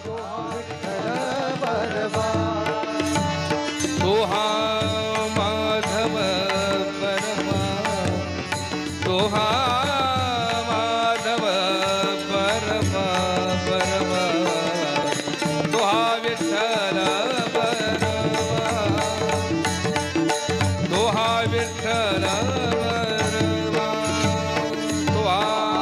तोहा माधव परमा तोहा माधव परमा परमा तोहा विठ्ठल परमा तोहा विठ्ठल परमा तोहा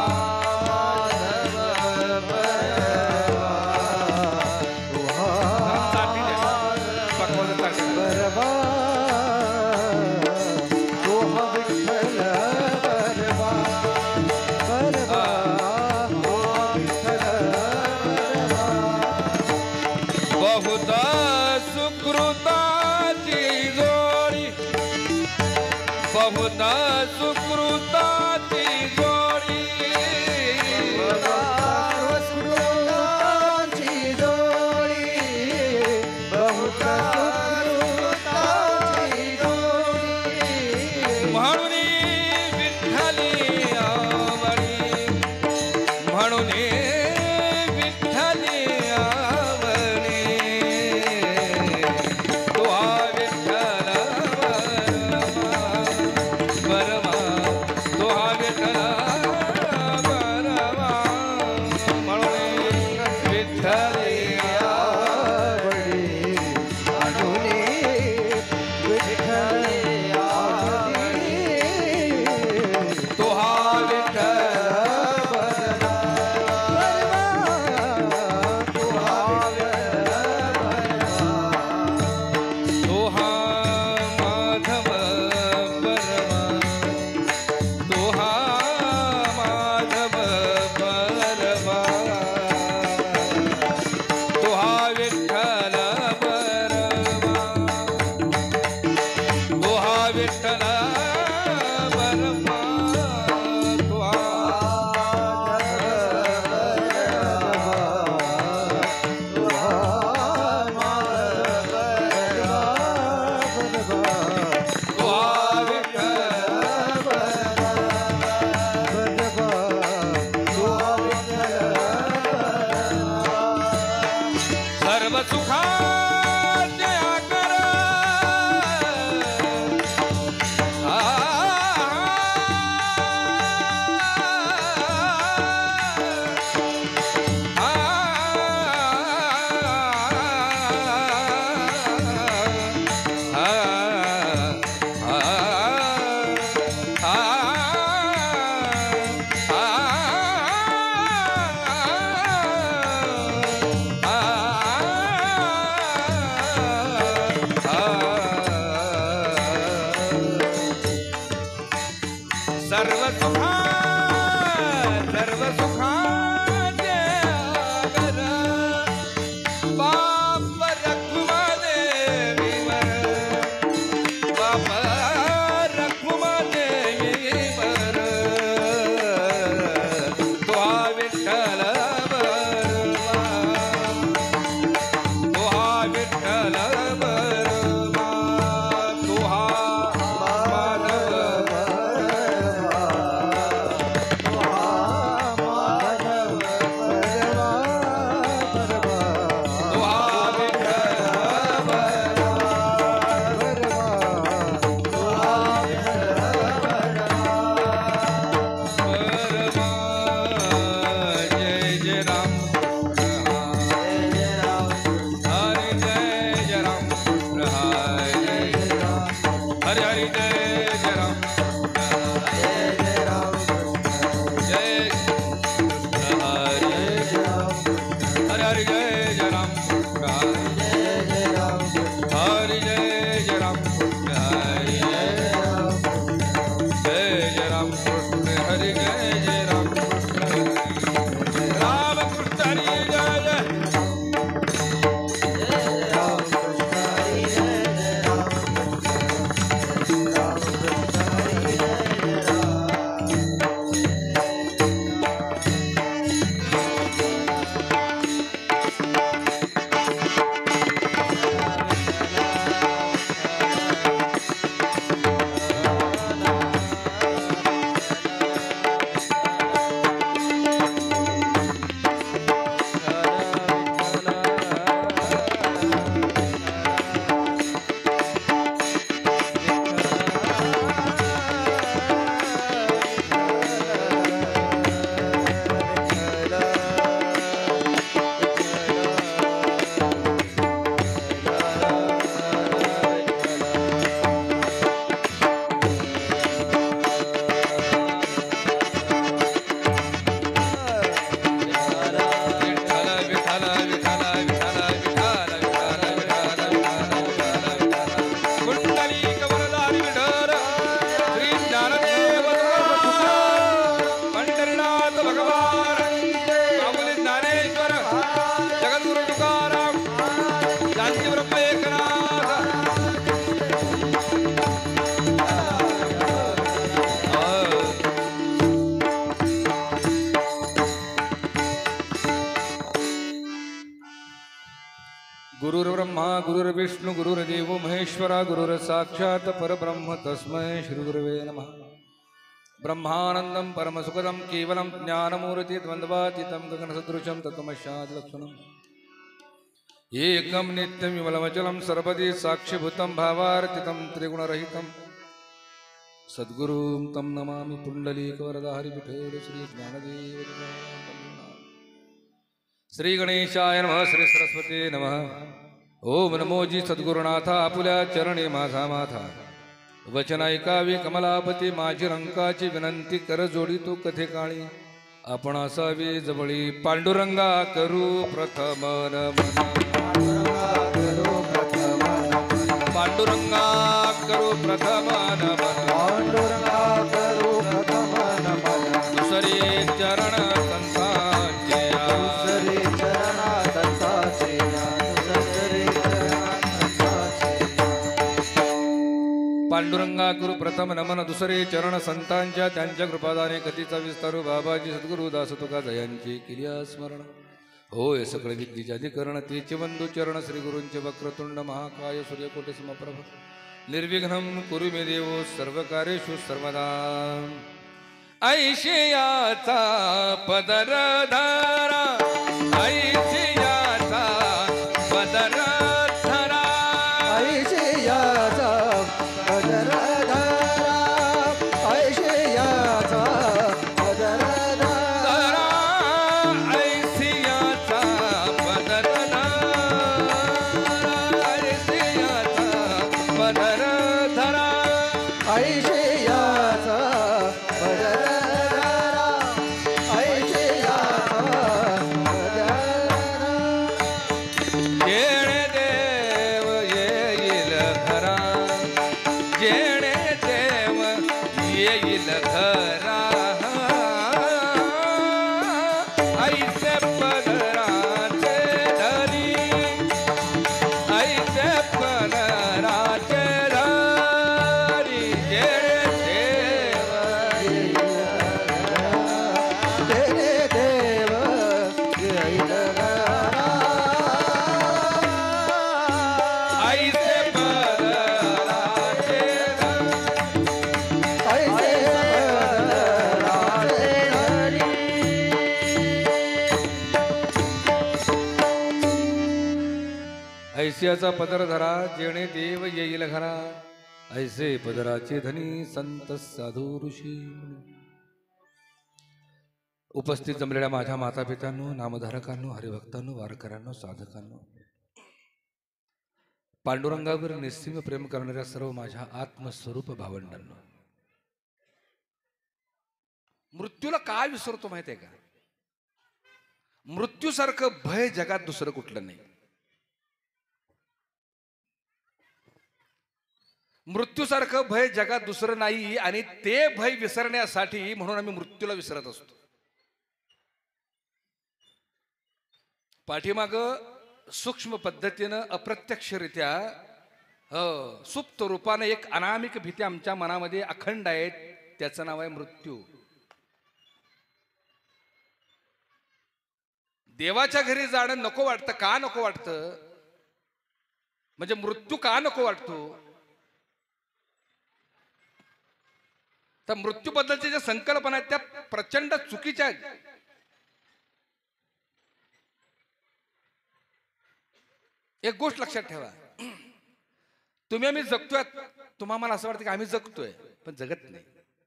बहुधा सुकृताची जोडी बहुधा सुकृताची जोडी म्हणून विठ्ठली आवडी म्हणून विठ्ठली आवडी तोहा विठ्ठल परमा तोहा विठ्ठल परमा म्हणून विठ्ठली आवडी तोहा तोहा माधव परमा तोहा माधव परमा तोहा विठ्ठल परमा तोहा विठ्ठल परमा सर्व सुखाचे आकर गुरुर्ब्रह्मा गुरुर्विष्णू गुरुर्देव महेश्वरा गुरुर्साक्षात् परब्रह्म तस्मै श्री गुरुवे नमः. ब्रह्मानंदं परमसुखदं केवलं ज्ञानमूर्ति द्वन्द्वातीतं गगनसदृशं तत्त्वमस्यादिलक्षणम् एकं नित्यं विमलमचलं सर्वदी साक्षिभूतं भावार्थितं त्रिगुणरहितं सद्गुरुं तं नमामि पुण्डलीकवरदाहरिविठल श्री ज्ञानदेव श्री गणेशाय नमः. श्री सरस्वती नमः. ओम नमोजी सद्गुरुनाथा आपुल्या चरणी माझा माथा वचन ऐकावी कमलापती माझी रंकाची विनंती कर जोडी तो कथे काळी आपण असावी जवळी पांडुरंगा करू प्रथम नमन पांडुरंगा करू प्रथम नमन दुसरे चरण संतांचे पांडुरंगा करू प्रथम नमन दुसरे चरण संतांच्या त्यांच्या कृपादाने कथीचा विस्तारू बाबाजी सद्गुरु दास तुका जयांची किलिया स्मरण होय सकळ विद्येचे अधिकरण तेचे वंदू चरण श्री गुरूंचे वक्रतुंड महाकाय सूर्यकोटी समप्रभ निर्विघ्नं कुरु मे देव सर्व कार्येषु सर्वदा. ऐशियाचा पदर धारा ऐशियाचा पदर धरा ऐशियाचा पदर धरा ऐशियाचा पदर धरा ऐशियाचा पदर धरा ऐशियाचा पदर धरा ऐशियाचा पदर धरा ऐशियाचा पदर जेणे देव येईल घरा जेणे देव येईल घरा ऐसे पदराचे धरी ऐसे पदराचे धरी जेणे देव देव ऐसे पदराचे ऐसियाचा पदर धरा जेणे देव येईल घरा ऐसे पदराचे धनी संत साधू ऋषी. उपस्थित जमलेल्या माझ्या माता पित्यांनो नामधारकांनो हरिभक्तांनो वारकऱ्यांनो साधकांनो पांडुरंगावर निस्सीम प्रेम करणाऱ्या सर्व माझ्या आत्मस्वरूप भावंडांनो मृत्यूला काय विसरतो माहितीये का? मृत्यूसारखं भय जगात दुसरं कुठलं नाही. मृत्यूसारखं भय जगात दुसरं नाही आणि ते भय विसरण्यासाठी म्हणून आम्ही मृत्यूला विसरत असतो. पाठीमाग सूक्ष्म पद्धतीनं अप्रत्यक्षरित्या सुप्त रूपाने एक अनामिक भीती आमच्या मनामध्ये अखंड आहे. त्याचं नाव आहे मृत्यू. देवाच्या घरी जाणं नको वाटतं. का नको वाटतं? म्हणजे मृत्यू का नको वाटतो? तर मृत्यूबद्दलच्या ज्या संकल्पना आहेत त्या प्रचंड चुकीच्या आहेत. एक गोष्ट लक्षात ठेवा, तुम्ही आम्ही जगतोय. तुम्हाला असं वाटतं की आम्ही जगतोय पण जगत नाही.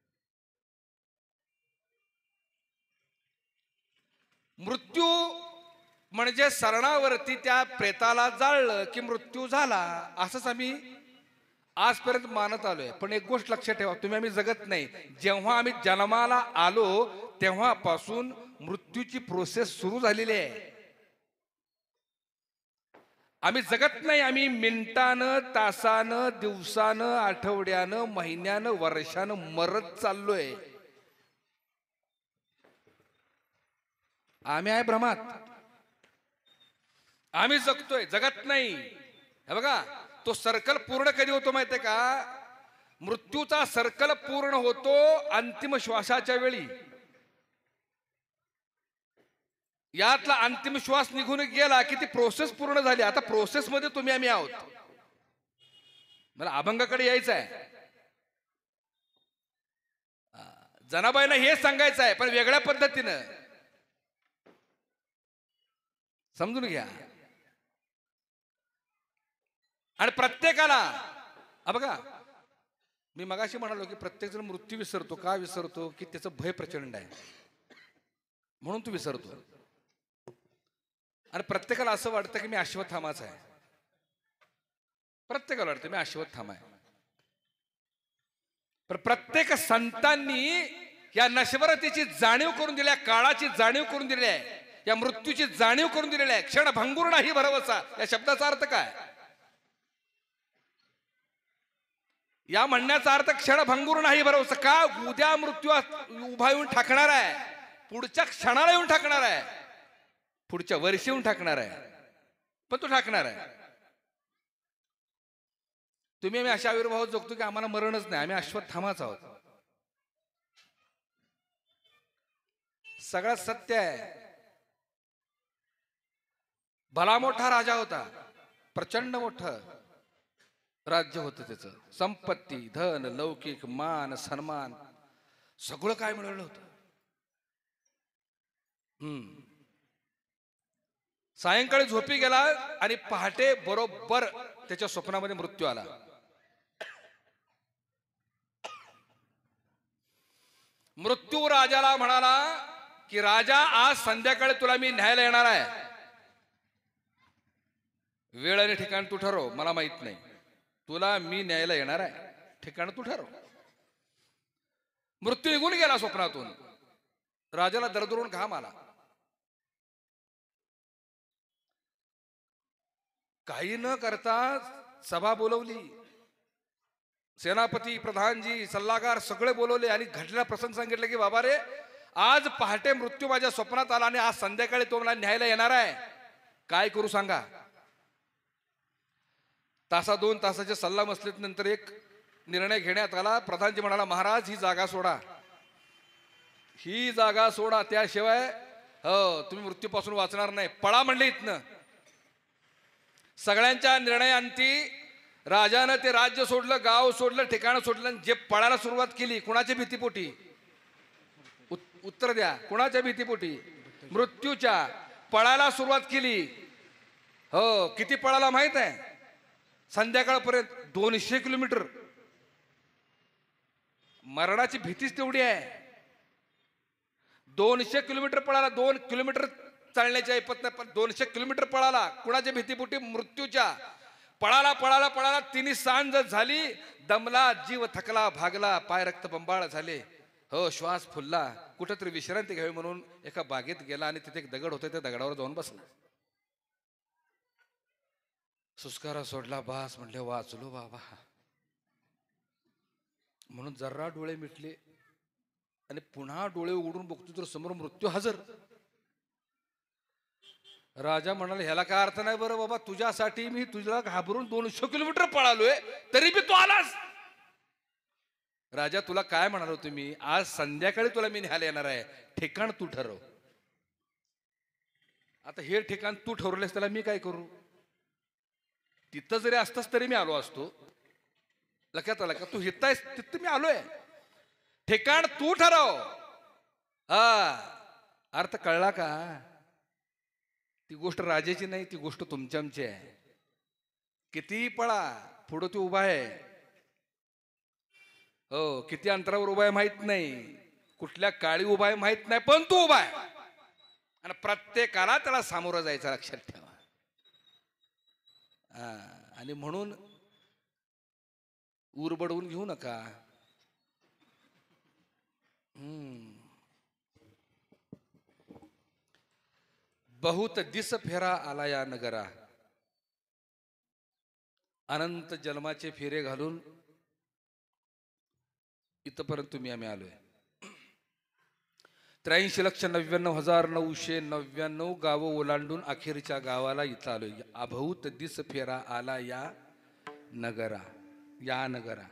मृत्यू म्हणजे सरणावरती त्या प्रेताला जाळलं की मृत्यू झाला असंच आम्ही आजपर्यंत मानत आलोय. पण एक गोष्ट लक्षात ठेवा, तुम्ही आम्ही जगत नाही. जेव्हा आम्ही जन्माला आलो तेव्हापासून मृत्यूची प्रोसेस सुरू झालेली आहे. आम्ही जगत नाही. आम्ही मिनिटानं तासानं दिवसानं आठवड्यानं महिन्यानं वर्षानं मरत चाललोय. आम्ही आहे भ्रमात. आम्ही जगतोय, जगत नाही. हे बघा, तो सर्कल पूर्ण कधी होतो माहितीये का? मृत्यूचा सर्कल पूर्ण होतो अंतिम श्वासाच्या वेळी. यातला अंतिम श्वास निघून गेला की ती प्रोसेस पूर्ण झाली. आता प्रोसेस मध्ये तुम्ही आम्ही आहोत. मला अभंगाकडे यायचं आहे. जनाबाईंना हेच सांगायचं आहे पण वेगळ्या पद्धतीनं समजून घ्या. आणि प्रत्येकाला बघा, मी मगाशी म्हणालो की प्रत्येक जण मृत्यू विसरतो. का विसरतो? की त्याचं भय प्रचंड आहे म्हणून तू विसरतो. आणि प्रत्येकाला असं वाटतं की मी अश्वत्थामाच आहे. प्रत्येकाला वाटतं मी अश्वत्थामा आहे. पण प्रत्येक संतांनी या नश्वरतेची जाणीव करून दिली आहे, काळाची जाणीव करून दिली आहे, या मृत्यूची जाणीव करून दिलेली आहे. क्षणभंगुर नाही भरवसा या शब्दाचा अर्थ काय? या म्हणण्याचा अर्थ क्षणभंगुर नाही भरवसा. का? उद्या मृत्यू उभा येऊन ठाकणार आहे, पुढच्या क्षणाला येऊन ठाकणार आहे, पुढच्या वर्षी येऊन ठाकणार आहे, पण तो ठाकणार आहे. तुम्ही आम्ही अशा आविर्भावात जगतो की आम्हाला मरणच नाही, आम्ही अश्वत्थामाच आहोत. सगळ्यात सत्य आहे. भला मोठा राजा होता, प्रचंड मोठं राज्य होतं, त्याचं संपत्ती, धन, लौकिक, मान, सन्मान सगळं काय मिळवलं होतं. सायंकाळी झोपी गेला आणि पहाटे बरोबर त्याच्या स्वप्नामध्ये मृत्यू आला. मृत्यू राजाला म्हणाला की राजा, आज संध्याकाळी तुला मी न्यायला येणार आहे. वेळ आणि ठिकाण तू ठरव, मला माहित नाही. तुला मी न्यायला येणार आहे, ठिकाण तू ठरव. मृत्यू निघून गेला स्वप्नातून. राजाला दरदरून घाम आला. काही न करता सभा बोलवली. सेनापती, प्रधानजी, सल्लागार सगळे बोलवले आणि घडलेला प्रसंग सांगितले की बाबा रे, आज पहाटे मृत्यू माझ्या स्वप्नात आला आणि आज संध्याकाळी तो मला न्यायला येणार आहे. काय करू सांगा? तासा 2 तासाच्या सल्ला मसलीत नंतर एक निर्णय घेण्यात आला. प्रधानजी म्हणाला, महाराज ही जागा सोडा, ही जागा सोडा, त्याशिवाय तुम्ही मृत्यूपासून वाचणार नाही. पळा म्हणले इथनं. सगळ्यांच्या निर्णयांती राजानं ते राज्य सोडलं, गाव सोडलं, ठिकाण सोडलं. जे पळायला सुरुवात केली, कुणाच्या भीतीपोटी? उत्तर द्या, कुणाच्या भीतीपोटी? मृत्यूच्या. पळायला सुरुवात केली. हो, किती पळाला माहित आहे? संध्याकाळपर्यंत 200 किलोमीटर. मरणाची भीतीच तेवढी आहे. 200 किलोमीटर पळाला. 2 किलोमीटर चालण्याच्या ऐपत नाही, पण 200 किलोमीटर पळाला. कुणाच्या भीतीपोटी? मृत्यूच्या. पळाला पळाला पळाला. 3 सांज झाली, दमला, जीव थकला, भागला, पाय रक्तबंबाळ झाले. हो, श्वास फुलला. कुठेतरी विश्रांती घ्यावी म्हणून एका बागेत गेला आणि तिथे एक दगड होता, त्या दगडावर जाऊन बसला. सुस्कारा सोडला. बास म्हणले, वाचलो बाबा म्हणून जरा डोळे मिटले आणि पुन्हा डोळे उघडून बघतो तर समोर मृत्यू हजर. राजा म्हणाला, ह्याला काय अर्थ नाही बरं बाबा, तुझ्यासाठी मी तुझ्या घाबरून 200 किलोमीटर पळालोय, तरी बी तू आलास. राजा, तुला काय म्हणालो तुम्ही? आज संध्याकाळी तुला मी न्यायला येणार आहे, ठिकाण तू ठरव. आता हे ठिकाण तू ठरवलेस, त्याला मी काय करू? तिथं जरी असतास तरी मी आलो असतो. लक्षात आलं का? तू हित आहेस तिथं मी आलोय. ठिकाण तू ठरव. अर्थ कळला का? ती गोष्ट राजाची नाही, ती गोष्ट तुमच्या आमची आहे. किती पळा, पुढं तू उभा आहे. हो, किती अंतरावर उभा आहे माहित नाही, कुठल्या काळी उभा आहे माहित नाही, पण तू उभा आहे आणि प्रत्येकाला त्याला सामोरं जायचं, लक्षात ठेवा. आणि म्हणून ऊर बडवून घेऊ नका. बहुत दिस फेरा आला या नगरा. अनंत जन्माचे फेरे घालून इथपर्यंत तुम्ही आम्ही आलोय. 83,99,999 गावं ओलांडून अखेरच्या गावाला इथं आलोय. अभूत दिस फेरा आला या नगरा, या नगरा.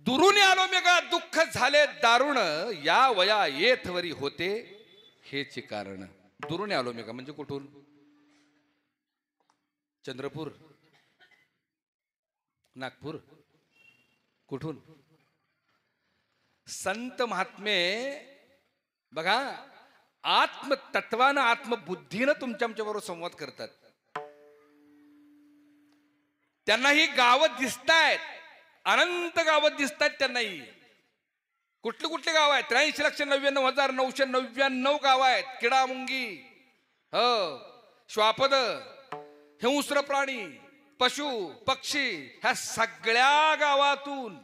दुरून आलो मेघा दुःख झाले दारुण या वया येथवरी होते हेच कारण. दुरून आलो मेघा म्हणजे कुठून? चंद्रपूर, नागपूर, कुठून? संत महात्मे बघा आत्मतत्वानं आत्मबुद्धीनं तुमच्या बरोबर संवाद करतात. त्यांना ही गावं दिसतायत, अनंत गावं दिसतायत त्यांनाही. कुठली कुठली गाव आहेत? 83,99,999 गाव आहेत. किडामुंगी, हो, श्वापद, हिंस्र प्राणी, पशु पक्षी, ह्या सगळ्या गावातून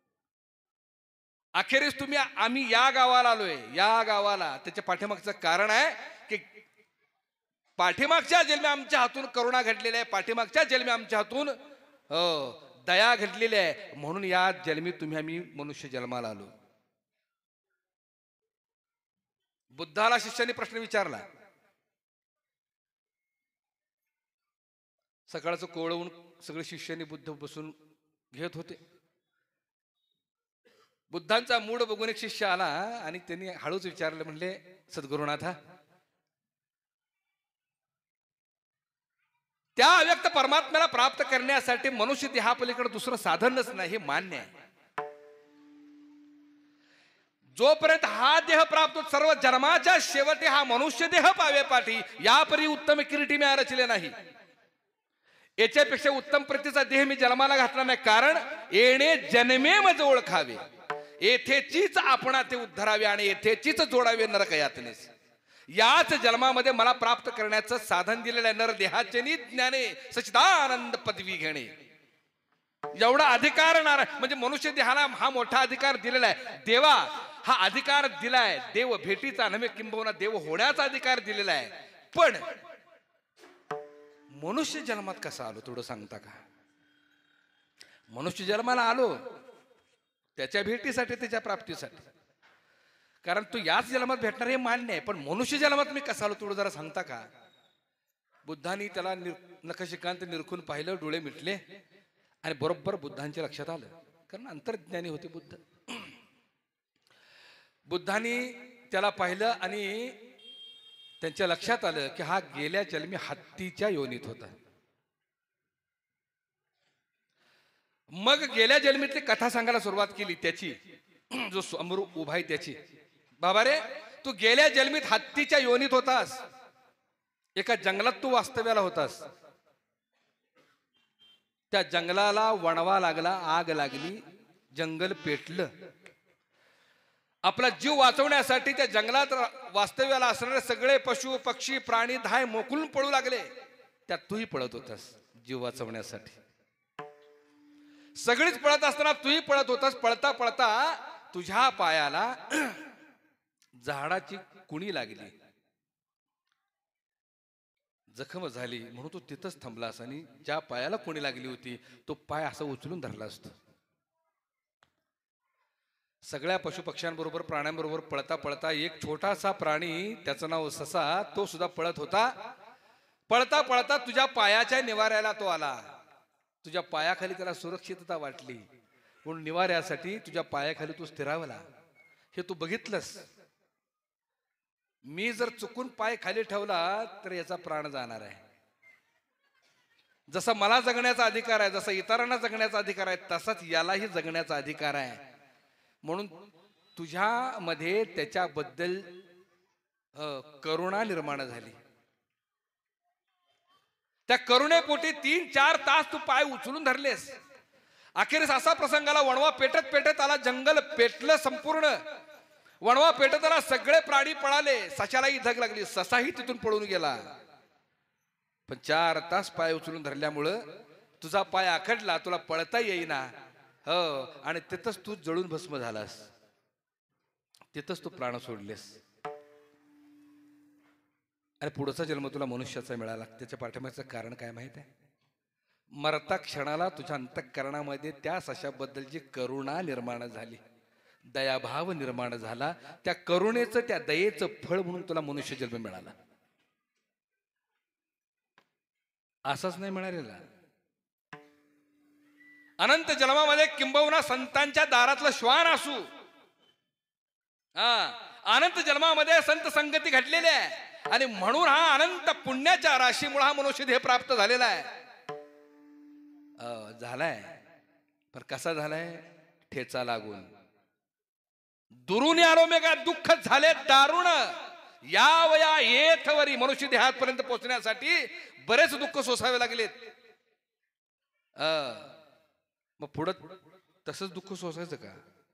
अखेरीस आम्ही या गावाला आलोय. या गावाला त्याच्या पाठीमागचं कारण आहे की पाठीमागच्या जन्मी आमच्या हातून करुणा घडलेली आहे, पाठीमागच्या जन्मी आमच्या हातून दया घडलेली आहे, म्हणून या जन्मी आम्ही मनुष्य जन्माला आलो. बुद्धाला शिष्याने प्रश्न विचारला. सकाळचं कोवळवून सगळे शिष्याने बुद्ध बसून घेत होते. बुद्धांचा मूड बघून एक शिष्य आला आणि त्यांनी हळूच विचारलं, म्हणले सद्गुरुनाथा, त्या अव्यक्त परमात्म्याला प्राप्त करण्यासाठी मनुष्य देहापलीकडे दुसरं साधनच नाही, हे मान्य आहे. जोपर्यंत हा देह प्राप्त होत, सर्व जन्माच्या शेवटी हा मनुष्य देह पावे पाठी, यापरी उत्तम किरीटी मी रचले नाही. याच्यापेक्षा उत्तम प्रतीचा देह मी जन्माला घातला नाही, कारण येणे जन्मे मज ओळखावे, येथेचीच आपणा ते उद्धरावे आणि येथेचीच जोडावे नरक यातनेस. याच जन्मामध्ये मला प्राप्त करण्याचं साधन दिलेलं आहे. नर देहाचे ज्ञाने सच्चिदानंद पदवी घेणे, एवढा अधिकार म्हणजे मनुष्य देहाला हा मोठा अधिकार दिलेला आहे. देवा हा अधिकार दिलाय, देव भेटीचा नव्हे किंबहुना देव होण्याचा अधिकार दिलेला आहे. पण मनुष्य जन्मात कसा आलो थोडं सांगता का? मनुष्य जन्माला आलो त्याच्या भेटीसाठी, त्याच्या प्राप्तीसाठी. कारण तू याच जन्मात भेटणार हे मान्य आहे, पण मनुष्य जन्मात मी कसा आलो थोडं जरा सांगता का? बुद्धांनी त्याला नखशिकांत निरखून पाहिलं, डोळे मिटले आणि बरोबर बुद्धांच्या लक्षात आलं, कारण अंतर्ज्ञानी होते बुद्ध. बुद्धांनी त्याला पाहिलं आणि त्यांच्या लक्षात आलं की हा गेल्या जन्मी हत्तीच्या योनीत होता. मग गेल्या जन्मीतली कथा सांगायला सुरुवात केली त्याची, जो समोर उभा आहे त्याची. बाबा रे, तू गेल्या जन्मीत हत्तीच्या योनीत होतास, एका जंगलात तू वास्तव्याला होतास. त्या जंगलाला वणवा लागला, आग लागली, जंगल पेटलं. आपला जीव वाचवण्यासाठी त्या जंगलात वास्तव्याला असणारे सगळे पशु पक्षी प्राणी धाय मोकळून पळू लागले. त्यात तूही पळत होतास जीव वाचवण्यासाठी. सगळीच पळत असताना तूही पळत होतास. पळता पळता तुझ्या पायाला झाडाची कुणी लागली, जखम झाली, म्हणून तू तिथंच थांबलास आणि ज्या पायाला कुणी लागली होती तो पाय असा उचलून धरला असतो. सगळ्या पशुपक्ष्यांबरोबर प्राण्यांबरोबर पळता पळता एक छोटासा प्राणी, त्याचं नाव ससा, तो सुद्धा पळत होता. पळता पळता तुझ्या पायाच्या निवाऱ्याला तो आला. तुझ्या पायाखाली त्याला सुरक्षितता वाटली, म्हणून निवाऱ्यासाठी तुझ्या पायाखाली तू स्थिरावला. हे तू बघितलंस. मी जर चुकून पाय खाली ठेवला तर याचा प्राण जाणार आहे. जसा मला जगण्याचा अधिकार आहे, जसा इतरांना जगण्याचा अधिकार आहे, तसाच यालाही जगण्याचा अधिकार आहे. म्हणून तुझ्यामध्ये त्याच्याबद्दल करुणा निर्माण झाली. त्या करुणेपोटी 3-4 तास तू पाय उचलून धरलेस. अखेरीस असा प्रसंगाला वणवा पेटत पेटत आला. जंगल पेटलं संपूर्ण. वणवा पेटत आला, सगळे प्राणी पळाले. सशालाही धग लागली, ससाही तिथून पळून गेला. पण 4 तास पाय उचलून धरल्यामुळं तुझा पाय आखडला, तुला पळता येईना. हो, आणि तिथंच तू जळून भस्म झालास. तिथंच तू प्राण सोडलेस. आणि पुढचा जन्म तुला मनुष्याचा मिळाला. त्याच्या पाठीमागचं कारण काय माहित आहे? मरता क्षणाला तुझ्या अंतःकरणामध्ये त्या सशाबद्दलची करुणा निर्माण झाली, दयाभाव निर्माण झाला. त्या करुणेचं, त्या दयेचं फळ म्हणून तुला मनुष्य जन्म मिळाला. असाच नाही मिळालेला. अनंत जन्मामध्ये किंबहुना संतांच्या दारातलं श्वान असू, अनंत जन्मामध्ये संत संगती घडलेली आहे आणि म्हणून हा अनंत पुण्याच्या राशीमुळे हा मनुष्य देह प्राप्त झालेला आहे. झालाय, पण कसा झालाय? ठेचा लागून. दुरून आलो मे का दुःख झाले दारुण, यावया येथवरी मनुष्य देहापर्यंत पोहोचण्यासाठी बरेच दुःख सोसावे लागलेत. मग पुढं तसंच दुःख सोसायचं का?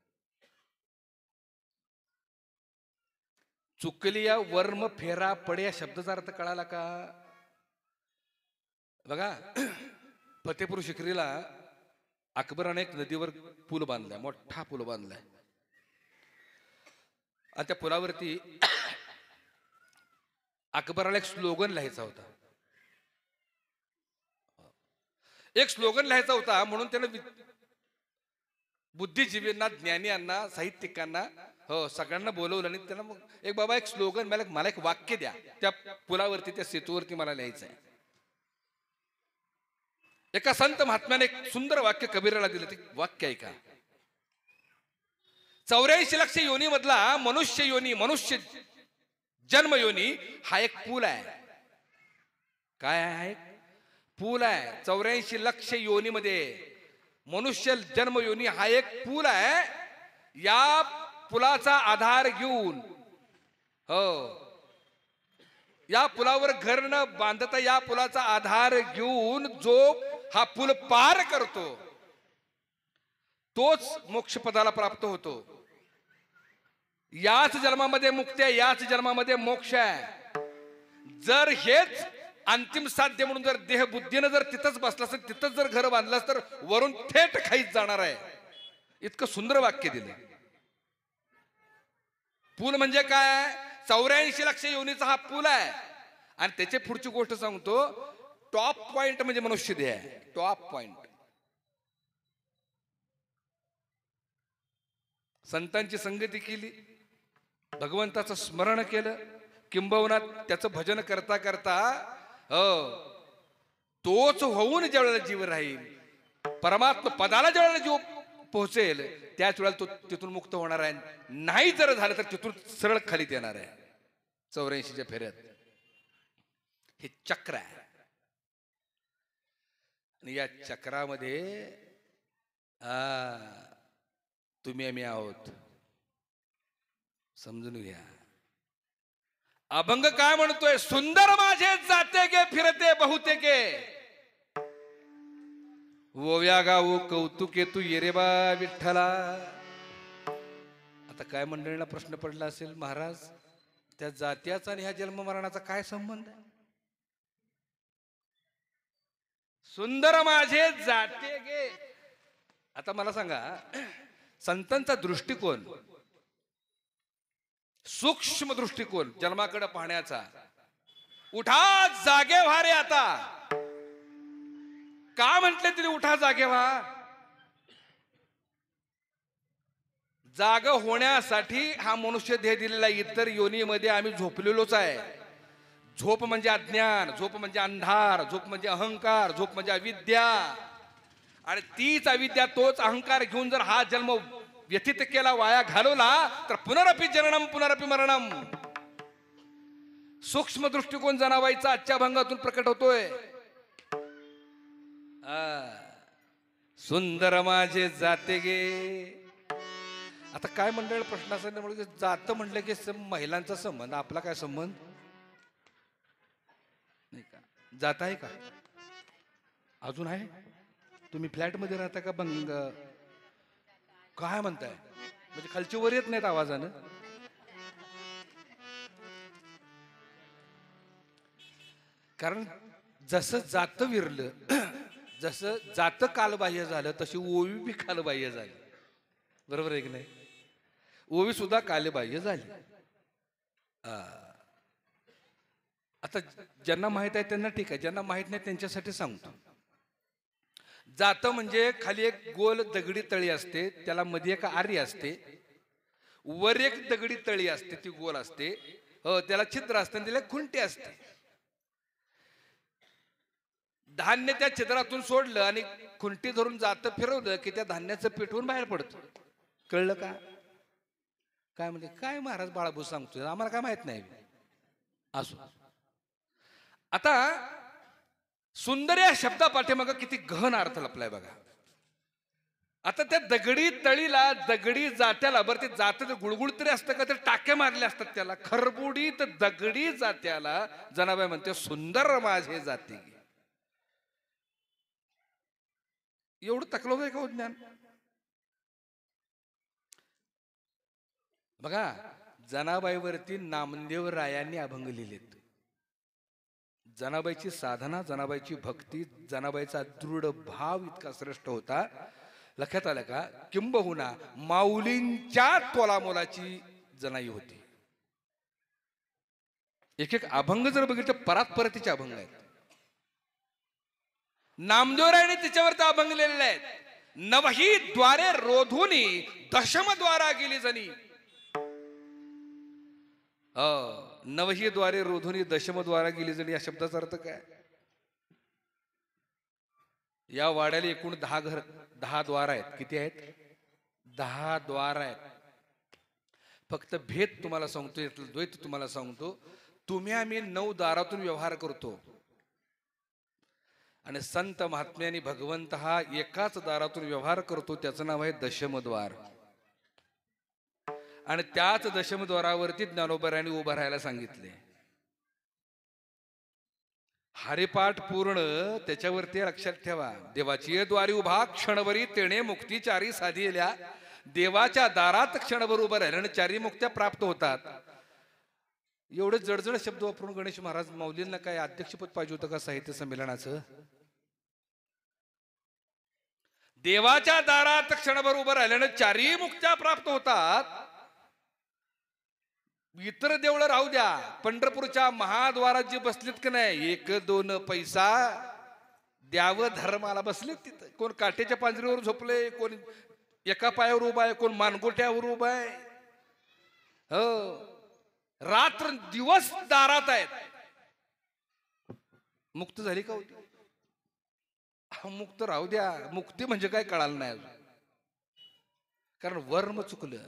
चुकलिया वर्म फेरा पडे या शब्दाचा अर्थ कळाला का? बघा, फतेपूर शिकरीला अकबराने एक नदीवर पूल बांधलाय, मोठा पूल बांधलाय. आणि त्या पुलावरती अकबराला एक स्लोगन लिहायचा होता. एक स्लोगन लिहायचा होता म्हणून त्यानं बुद्धिजीवींना, ज्ञानीयांना, साहित्यिकांना, सगळ्यांना बोलवलं आणि त्यांना मग एक बाबा एक स्लोगन, मला एक वाक्य द्या, त्या पुलावरती, त्या सेतूवरती मला लिहायचं आहे. एका संत महात्म्याने एक सुंदर वाक्य कबीराला दिलं. ते वाक्य ऐका. 84 लक्ष योनी मधला मनुष्य योनी, मनुष्य जन्म योनी हा एक पूल आहे. काय आहे? पूल आहे. 84 लक्ष योनी मध्ये मनुष्य जन्म योनी हा एक पूल आहे. या पुलाचा आधार घेऊन, या पुलावर घर न बांधता या पुलाचा आधार घेऊन जो हा पूल पार करतो तोच मोक्षपदाला प्राप्त होतो. याच जन्मामध्ये मुक्ती आहे, याच जन्मामध्ये मोक्ष आहे. जर हेच अंतिम साध्य म्हणून जर देह बुद्धीनं जर तिथंच बसला असेल, तिथंच जर घर बांधलं तर वरून थेट खाईत जाणार आहे. इतकं सुंदर वाक्य दिलं. पूल म्हणजे काय? 84 लक्ष योनीचा हा पूल आहे. आणि त्याची पुढची गोष्ट सांगतो, टॉप पॉइंट म्हणजे मनुष्य देह आहे. Top point. संतांची संगती केली, भगवंताचं स्मरण केलं, किंबहुना त्याचं भजन करता करता तोच होऊन ज्या वेळेला जीव राहील, परमात्मा पदाला ज्या वेळेला जीव पोहोचेल, त्याच वेळेला तो तिथून मुक्त होणार आहे. नाही जर झालं तर तिथून सरळ खालीत येणार आहे 84च्या फेऱ्यात. हे चक्र आहे. आणि या चक्रामध्ये तुम्ही आम्ही आहोत, समजून घ्या. अभंग काय म्हणतोय? सुंदर माझे जाते गे फिरते बहुतेके, ओव्या गाऊ कौतुके तू येरेबा विठ्ठला. आता काय मंडळीला प्रश्न पडला असेल, महाराज त्या जात्याचा आणि ह्या जन्म मरणाचा काय संबंध आहे? सुंदर माझे जाते गे. आता मला सांगा, संतांचा दृष्टिकोन, सूक्ष्म दृष्टिकोन जन्माकडे पाहण्याचा, उठा जागे व्हा रे आता. का म्हटले तरी उठा जागे व्हा? जाग होण्यासाठी हा मनुष्य देह दिलेला. इतर योनीमध्ये आम्ही झोपलेलोच आहे. झोप म्हणजे अज्ञान, झोप म्हणजे अंधार, झोप म्हणजे अहंकार, झोप म्हणजे अविद्या. आणि तीच अविद्या, तोच अहंकार घेऊन जर हा जन्म व्यतीत केला, वाया घालवला, तर पुनरपि जननम पुनरपि मरणम. सूक्ष्म दृष्टिकोन जनाबाईचा आजच्या भंगातून प्रकट होतोय. सुंदर माझे जाते गे. आता काय मंडळ प्रश्न असा, जात म्हटलं की महिलांचा संबंध, आपला काय संबंध नाही का? जात आहे का? अजून आहे? तुम्ही फ्लॅट मध्ये राहता का? बंग काय म्हणताय? म्हणजे खालची वर येत नाहीत आवाजानं? कारण जसं जात विरलं, जसं जात कालबाह्य झालं, तशी ओवी बी कालबाह्य झाली. बरोबर आहे की नाही? ओवी सुद्धा कालबाह्य झाली. आता ज्यांना माहित आहे त्यांना ठीक आहे, ज्यांना माहित नाही त्यांच्यासाठी सांगतो. जात म्हणजे खाली एक गोल दगडी तळी असते, त्याला मध्ये एक आरी असते, वर एक दगडी तळी असते, ती गोल असते, त्याला छिद्र असते, त्याला खुंटी असते. धान्य त्या छिद्रातून सोडलं आणि खुंटी धरून जातं फिरवलं की त्या धान्याचं पिठवून बाहेर पडतं. कळलं का? काय म्हणजे काय महाराज बाळाभाऊ सांगतोय, आम्हाला काय माहित नाही. असो, आता सुंदर या शब्दापाठीमागं किती गहन अर्थ लपलाय बघा. आता त्या दगडी तळीला, दगडी जात्याला, बरं ते जातं गुळगुळ तरी असतं का, ते टाक्या मारले असतात त्याला. खरबुडीत दगडी जात्याला जनाबाई म्हणते सुंदर माझे जाती. एवढं तकलं आहे का हो ज्ञान? बघा, जनाबाईवरती नामदेव रायांनी अभंग लिहिलेत. जनाबाईची साधना, जनाबाईची भक्ती, जनाबाईचा दृढ भाव इतका श्रेष्ठ होता. लक्षात आलं का? किंबहुना माऊलींच्या तोलामोलाची जनाई होती. एक एक अभंग जर बघितलं, परात्परतीचे अभंग आहेत. नामदेवरायाने तिच्यावरती अभंग लिहिलेले आहेत. नवही द्वारे रोधुनी दशम द्वारा गेली जनी. नवही द्वारे रोधुनी दशम द्वारा गेली जणी या शब्दाचा अर्थ काय? या वाड्याला एकूण 10 द्वार आहेत. किती आहेत? 10 द्वार आहेत. फक्त भेद तुम्हाला सांगतो, यातलं द्वैत तुम्हाला सांगतो. तुम्ही आम्ही 9 दारातून व्यवहार करतो आणि संत महात्म्यानी भगवंत हा एकाच दारातून व्यवहार करतो. त्याचं नाव आहे दशमद्वार. आणि त्याच दशमद्वारावरती ज्ञानोबरायांनी उभं राहायला सांगितले. हरिपाठ पूर्ण त्याच्यावरती लक्षात ठेवा. देवाची द्वारी उभा क्षणभरी तेणे मुक्तीचारी साधिल्या. देवाच्या दारात क्षणभर उभं राहिल्याने 4 मुक्त्या प्राप्त होतात. एवढे जडजड शब्द वापरून गणेश महाराज माऊलींना काय अध्यक्षपद पाहिजे होतं का साहित्य संमेलनाचं? देवाच्या दारात क्षणभर उभं राहिल्याने 4 मुक्त्या प्राप्त होतात. इतर देवळं राहू द्या, पंढरपूरच्या महाद्वारात जी बसलीत की नाही, 1-2 पैसा द्यावं धर्माला बसलेत तिथं. कोण काट्याच्या पांजरीवर झोपले, कोण एका पायावर उभा आहे, कोण मानगोट्यावर उभा आहे. हो, रात्र दिवस दारात आहेत. मुक्त झाली का होती? मुक्त राहू द्या, मुक्ती म्हणजे काय कळालं नाही अजून. कारण वर्म चुकलं.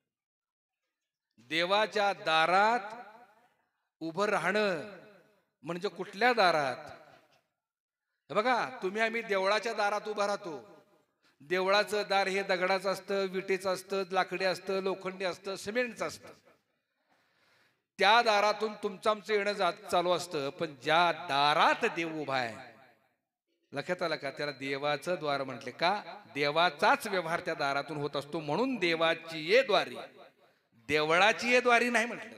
देवाच्या दारात उभं राहणं म्हणजे कुठल्या दारात? बघा, तुम्ही आम्ही देवळाच्या दारात उभा राहतो. देवळाचं दार हे दगडाचं असतं, विटेचं असतं, लाकडी असतं, लोखंडी असतं, सिमेंटचं असतं. त्या दारातून तुमचं आमचं येणं चालू असतं. पण ज्या दारात देव उभा आहे, लक्षात आलं का? त्याला देवाचं द्वार म्हटले का? देवाचाच व्यवहार त्या दारातून होत असतो. म्हणून देवाची ये द्वारी, देवळाची ये द्वारी नाही म्हटलं.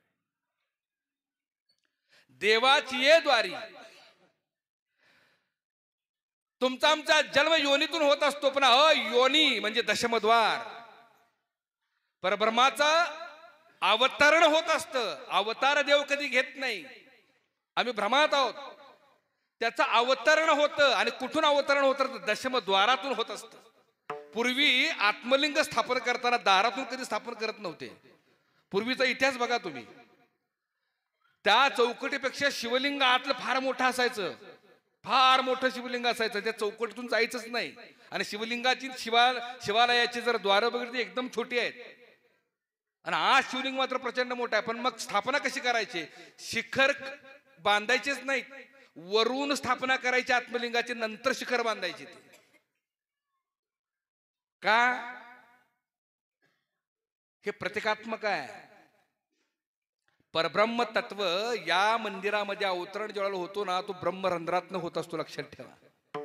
देवाची ये द्वारी. तुमचा आमचा जन्म योनीतून होत असतो, पण योनी म्हणजे दशमद्वार. परब्रह्माचं अवतरण होत असतं. अवतार देव कधी घेत नाही. आम्ही भ्रमात आहोत. त्याचं अवतरण होतं. आणि कुठून अवतरण होतं? दशमद्वारातून होत असतं. पूर्वी आत्मलिंग स्थापन करताना दारातून कधी स्थापन करत नव्हते. पूर्वीचा इतिहास बघा तुम्ही. त्या चौकटीपेक्षा शिवलिंग आतलं फार मोठं असायचं. फार मोठं शिवलिंग असायचं. त्या चौकटीतून जायचंच नाही. आणि शिवलिंगाची शिवालयाची जर द्वार बघितली एकदम छोटी आहेत. आणि आज शिवलिंग मात्र प्रचंड मोठा आहे. पण मग स्थापना कशी करायची? शिखर बांधायचेच नाही, वरून स्थापना करायची आत्मलिंगाची, नंतर शिखर बांधायची. का? हे प्रतिकात्मक आहे. परब्रह्म तत्व या मंदिरामध्ये अवतरण ज्यावेळेला होतो ना, तो ब्रह्मरंध्रातनं होत असतो. लक्षात ठेवा.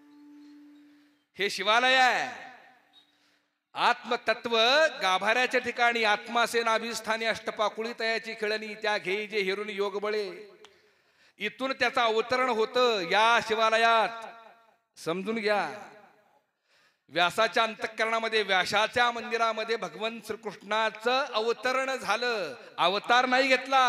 हे शिवालय आहे. आत्मतत्व गाभाऱ्याच्या ठिकाणी आत्मासे नाभिस्थानी अष्टपाकुळी तयाची खेळणी त्या घेई जे हेरून योग बळे. इथून त्याचं अवतरण होतं या शिवालयात. समजून घ्या. व्यासाच्या अंतःकरणामध्ये, व्यासाच्या मंदिरामध्ये भगवान श्रीकृष्णाचं अवतरण झालं. अवतार नाही घेतला.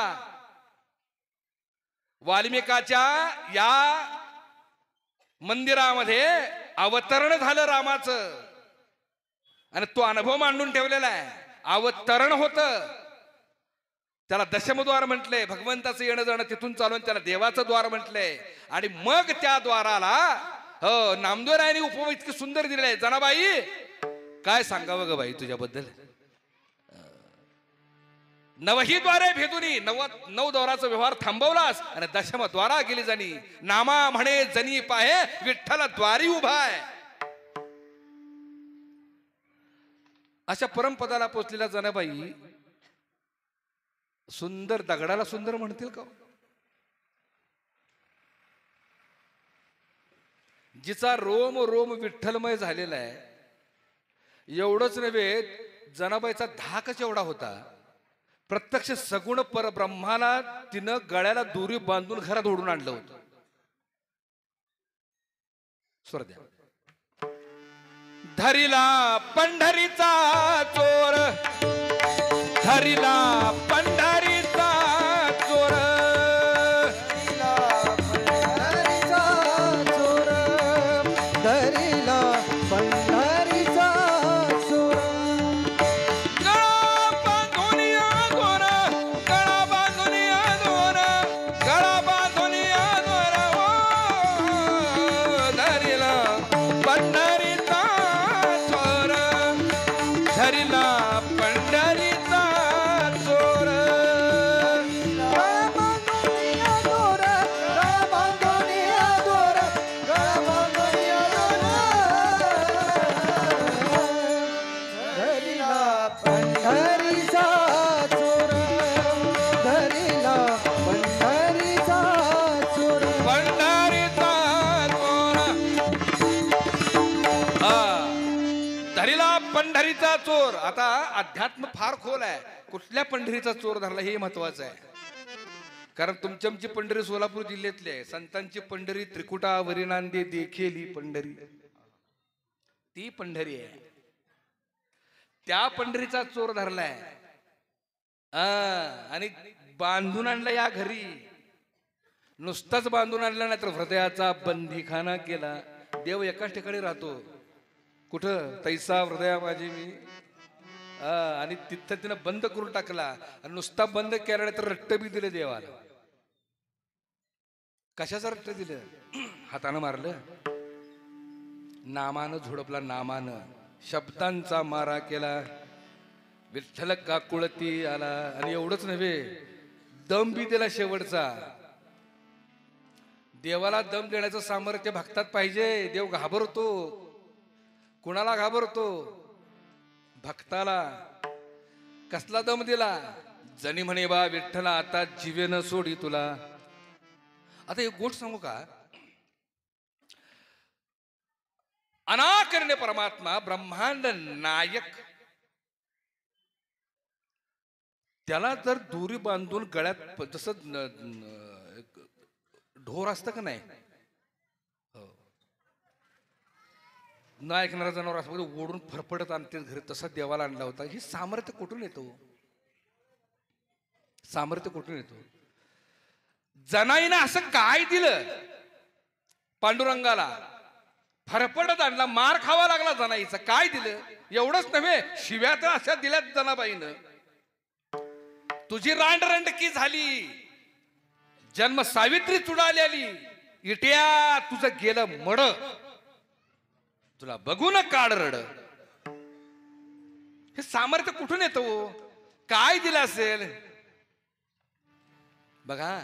वाल्मिकाच्या या मंदिरामध्ये अवतरण झालं रामाचं. आणि तो अनुभव मांडून ठेवलेला आहे. अवतरण होतं. त्याला दशमद्वार म्हटलंय. भगवंताचं येणं जाणं तिथून चालून त्याला देवाचं द्वार म्हटलंय. आणि मग त्या द्वाराला हो नामदेवरायांनी उपमा इतकी सुंदर दिलेलं आहे. जनाबाई काय सांगावं ग बाई तुझ्याबद्दल. नवही द्वारे भेदुनी नऊ द्वाराचा व्यवहार थांबवलास आणि दशम द्वारा गेली जाणी. नामा म्हणे जनी पाहे विठ्ठल द्वारी उभाय. अशा परमपदाला पोचलेल्या जनाबाई सुंदर दगडाला सुंदर म्हणतील का. जिचा रोम रोम विठ्ठलमय झालेला आहे. एवढंच नव्हे जनाबाईचा धाकच एवढा होता. प्रत्यक्ष सगुण परब्रह्माला तिनं गळ्याला दोरी बांधून घरात ओढून आणलं होतं. स्वर द्या. धरिला पंढरीचा चोर, धरिला पंढरीचा चोर, धरिला पंढरीचा चोर, गळा बांधून दोर, गळा बांधून दोर, गळा बांधून दोर, धरिला पंढरीचा चोर, धरिला पंढरीचा चोर. पंढरीचा चोर, धरिला पंढरीचा चोर, पंढरीचा चोर. धरिला पंढरीचा चोर. आता अध्यात्म फार खोल आहे. कुठल्या पंढरीचा चोर धरला हे महत्वाचं आहे. कारण तुमची आमची पंढरी सोलापूर जिल्ह्यातली आहे. संतांची पंढरी त्रिकुटावरी नांदे देखील पंढरी ती पंढरी आहे. त्या पंढरीचा चोर धरलाय आणि बांधून आणला या घरी. नुसताच बांधून आणला नाही तर हृदयाचा बंदीखाना केला. देव एकाच ठिकाणी राहतो. कुठं तैसा हृदया माझी मी. आणि तिथं तिनं बंद करून टाकला. आणि नुसता बंद केला नाही तर रट्ट बी दिले देवाला. कशाचं रट्ट दिलं. हातानं मारलं, नामानं झोडपला, नामानं शब्दांचा मारा केला. विठ्ठल काकुळती आला. आणि एवढंच नव्हे दम बी दिला शेवटचा. देवाला दम देण्याचं सामर्थ्य भक्तात पाहिजे. देव घाबरतो. कुणाला घाबरतो. भक्ताला. कसला दम दिला. जनी म्हणे बा विठ्ठला आता जीवेन सोडी तुला. आता एक गोष्ट सांगू का. अनाकर्ण्य परमात्मा ब्रह्मांड नायक त्याला जर दोरी बांधून गळ्यात जसं ढोर असतं का नाही न ऐकणारा जनावर असं ओढून फरफडत आणते घरी तसा देवाला आणला होता. हे सामर्थ्य कुठून येतो. सामर्थ्य कुठून येतो. जनाईनं असं काय दिलं पांडुरंगाला. फरफडत आणला. मार खावा लागला जनाईचा. काय दिलं. एवढंच नव्हे शिव्या तर अशा दिल्यात जनाबाईनं. तुझी रांडरंडकी झाली. जन्म सावित्री चुडालेली. इट्या तुझं गेलं मड. तुला बघून काढ रड. हे सामर्थ्य कुठून येतो. काय दिलं असेल बघा.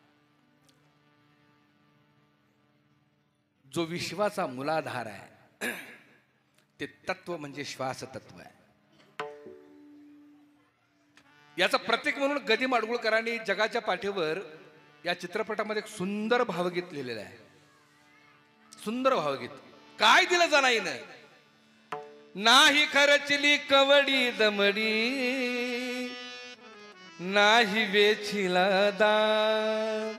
जो विश्वाचा मूलाधार आहे ते तत्व म्हणजे श्वास तत्व आहे. याचा प्रतीक म्हणून गदी माडगुळकरांनी जगाच्या पाठीवर या चित्रपटामध्ये एक सुंदर भावगीत लिहिलेलं आहे. सुंदर भावगीत. काय दिलं जनाईनं. नाही खरचली कवडी दमडी, नाही वेचिला दाम.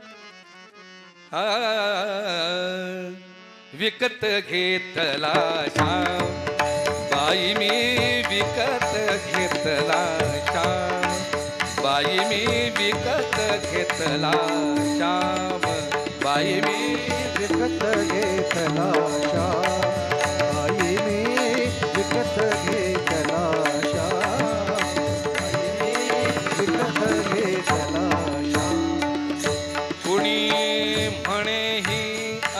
विकत घेतला श्याम. बाई मी विकत घेतला श्याम. बाई मी विकत घेतला श्याम. बाई मी विकत घेतला श्याम. बाई मी विकत घेतला श्याम. बाई मी विकत घेतला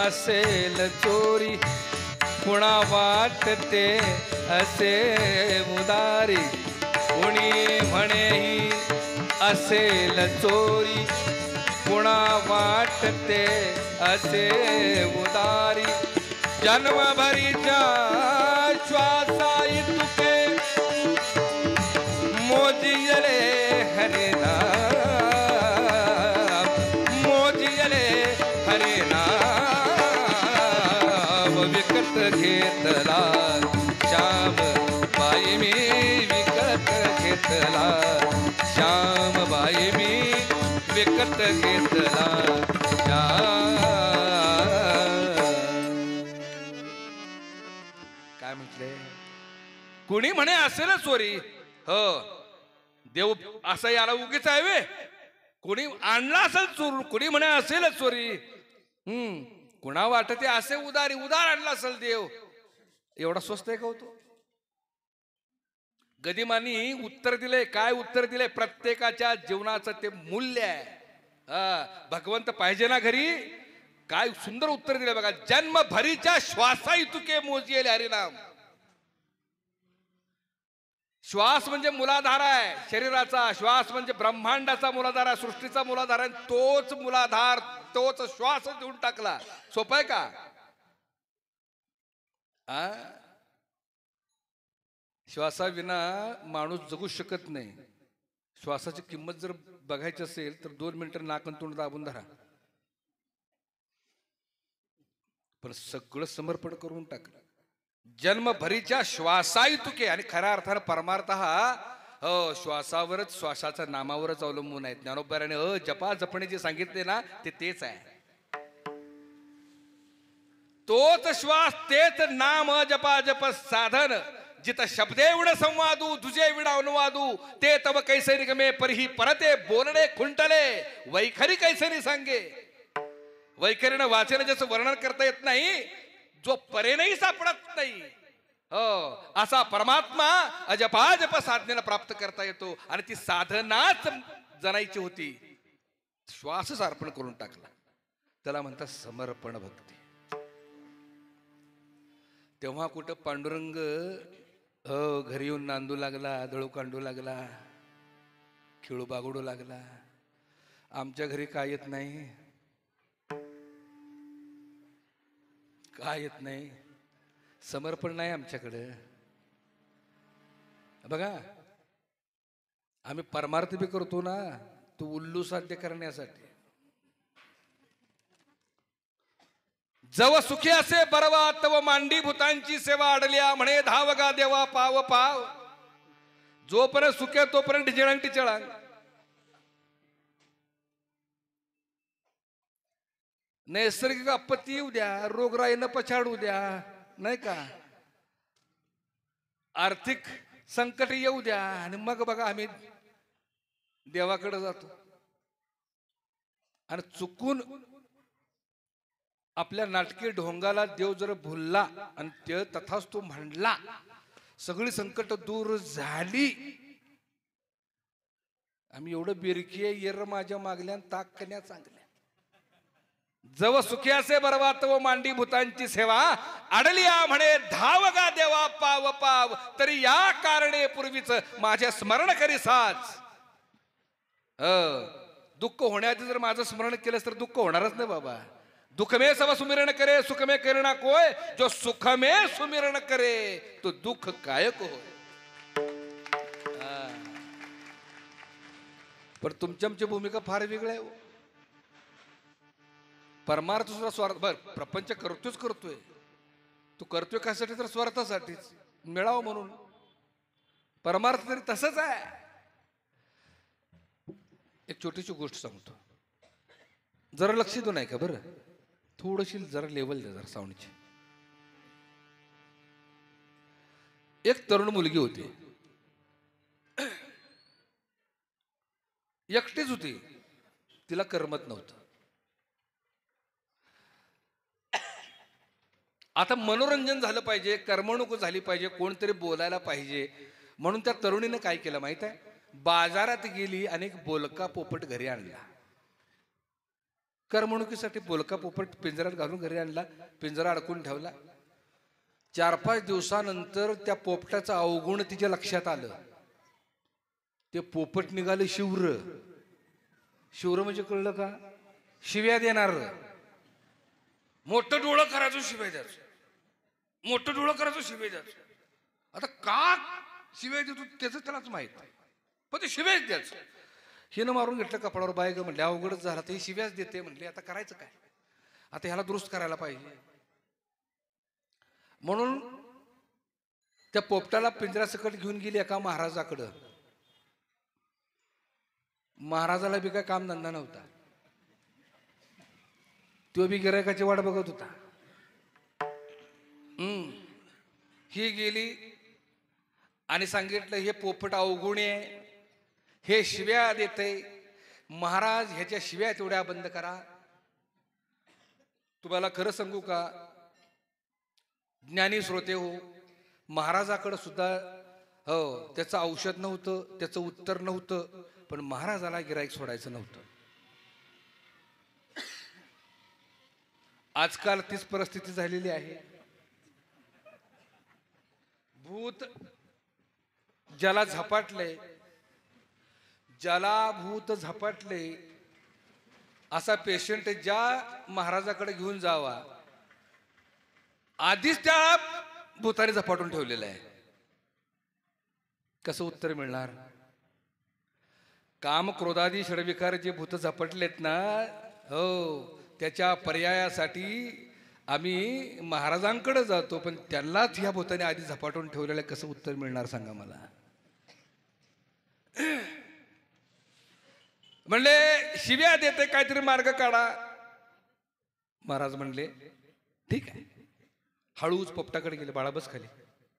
असेल चोरी कुणा वाटते असे उदारी कुणी म्हणेही असेल चोरी कुणा वाटते असे उदारी जन्मभरीच्या श्वासा इतके मोजियले हरिनाम मोजियले हरिनाम विकत घेतला श्याम बाई मी विकत घेतला श्याम बाई मी विकत घेतला काय म्हटले कुणी म्हणे असेल चोरी हो देव असं याला उगीच आहे वे कुणी आणला असेल चोर कुणी म्हणे असेल चोरी कुणा वाटते असे उदार आणला असेल देव एवढा स्वस्त आहे का होतो गदिमांनी उत्तर दिले काय उत्तर दिले प्रत्येकाच्या जीवनाचं ते मूल्य आहे भगवंत पाहिजे ना घरी काय सुंदर उत्तर दिले बघा जन्मभरीच्या श्वासा इतुके मोजिले हरिनाम श्वास म्हणजे मूलाधार आहे शरीराचा श्वास म्हणजे ब्रह्मांडाचा मूलाधार आहे सृष्टीचा मूलाधार आहे तोच मूलाधार तोच श्वास देऊन टाकला सोपं आहे का श्वासाविना माणूस जगू शकत नाही श्वासाची किंमत जर बघायची असेल तर 2 मिनिटं नाक आणि तोंड दाबून धरा पण सगळं समर्पण करून टाकलं जन्मभरीच्या श्वासाई तुके आणि खऱ्या अर्थानं परमार्थ हा श्वासावरच श्वासाच्या नामावरच अवलंबून आहे ज्ञानोबराने जपा जपणे जे सांगितले ना ते तेच आहे तोच श्वास तेच नाम जपा जप साधन जित शब्दे विण संवादू तुझे विण अनुवादू ते तव कैसे निगमे परिही परते बोलणे खुंटले वैखरी कैसे सांगे वैखरीनं वाचन ज्याचं वर्णन करता येत नाही जो परेनही सापडत नाही असा परमात्मा अजपाजप साधनेला प्राप्त करता येतो आणि ती साधनाच जनायची होती श्वासच अर्पण करून टाकला त्याला म्हणतात समर्पण भक्ती तेव्हा कुठं पांडुरंग घरी येऊन नांदू लागला दळू कांडू लागला खेळू बागडू लागला आमच्या घरी काय येत नाही काय येत नाही समर्पण नाही आमच्याकडं बघा आम्ही परमार्थ बी करतो ना तो उल्लू साध्य करण्यासाठी जव सुखी असे बरवा तव मांडी भूतांची सेवा अडल्या म्हणे धावगा देवा पाव पाव जोपर्यंत सुखे तोपर्यंत ढिजळांग टिचळांग नैसर्गिक आपत्ती येऊ द्या रोगराईनं पछाडू द्या नाही का आर्थिक संकट येऊ द्या आणि मग बघा आम्ही देवाकडे जातो आणि चुकून आपल्या नाटकी ढोंगाला देव जर भुलला आणि ते तथाच तो म्हणला सगळी संकट दूर झाली आम्ही एवढं बिरकी येर माझ्या मागल्या ताक कन्या चांगल्या जव सुखी असे बरवा तव मांडी भूतांची सेवा अडलिया म्हणे धावगा देवा पाव पाव तरी या कारणे पूर्वीच माझ्या स्मरण करी साच दुःख होण्याआधी जर माझं स्मरण केलंस तर दुःख होणारच नाही बाबा दुख में सब सुमिरण करे सुख में करना कोय जो सुख में सुमिरण करे तो दुख कायक हो पण तुमची आमची भूमिका फार वेगळी आहे परमार्थ सुद्धा स्वार्थ बर प्रपंच करतोय तू करतोय कशासाठी तर स्वार्थासाठीच मिळावं म्हणून परमार्थ तरी तसंच आहे एक छोटीशी गोष्ट सांगतो जरा लक्ष देऊ नाही का बरं थोडीशी जरा लेवल द्या जरा साऊंडची एक तरुण मुलगी होती एकटीच होती तिला करमत नव्हतं आता मनोरंजन झालं पाहिजे करमणूक झाली पाहिजे कोणतरी बोलायला पाहिजे म्हणून त्या तरुणीने काय केलं माहित आहे बाजारात गेली आणि एक बोलका पोपट घरी आणला करमणुकीसाठी बोलका पोपट पिंजऱ्यात घालून घरी आणला, पिंजरा अडकून ठेवला. 4-5 दिवसानंतर त्या पोपटाचं अवगुण तिच्या लक्षात आलं. ते पोपट निघाले शिवर. शिवर म्हणजे कळलं का? शिव्या देणार. मोठं डोळं करायचं शिव्या द्यायचं, मोठं डोळं करायचं शिव्या द्यायचं. आता का शिव्या देतो त्याचं त्यालाच माहित आहे, पण ते शिव्याच द्यायचं. हिनं मारून घेतलं कपाळावर. बाय ग म्हटले अवघडच झाला, ते शिव्याच देते म्हटले. आता करायचं काय? आता ह्याला दुरुस्त करायला पाहिजे. म्हणून त्या पोपटाला पिंजऱ्यासकट घेऊन गेली एका महाराजाकडं. महाराजाला बी काय काम धंदा नव्हता, तो बी गिरायकाची वाट बघत होता. ही गेली आणि सांगितलं हे पोपट अवगुणी आहे, हे शिव्या देते. महाराज ह्याच्या शिव्या तेवढ्या बंद करा. तुम्हाला खरं सांगू का ज्ञानी श्रोते हो, महाराजाकडे सुद्धा हो त्याचं औषध नव्हतं, त्याचं उत्तर नव्हतं, पण महाराजाला गिराईक सोडायचं नव्हतं. आजकाल तीच परिस्थिती झालेली आहे. भूत ज्याला झपाटले, ज्याला भूत झपाटले असा पेशंट ज्या महाराजाकडे घेऊन जावा, आधीच त्या भूताने झपाटून ठेवलेलं आहे. कसं उत्तर मिळणार? काम क्रोधादी षडविकार जे भूत झपटलेत ना, हो त्याच्या पर्यायासाठी आम्ही महाराजांकडे जातो, पण त्यांनाच ह्या भूताने आधी झपाटून ठेवलेलं. कसं उत्तर मिळणार सांगा मला? म्हणले शिव्या देते, काहीतरी मार्ग काढा. महाराज म्हणले ठीक आहे. हळूच पोपटाकडे गेले. बाळा बस खाली.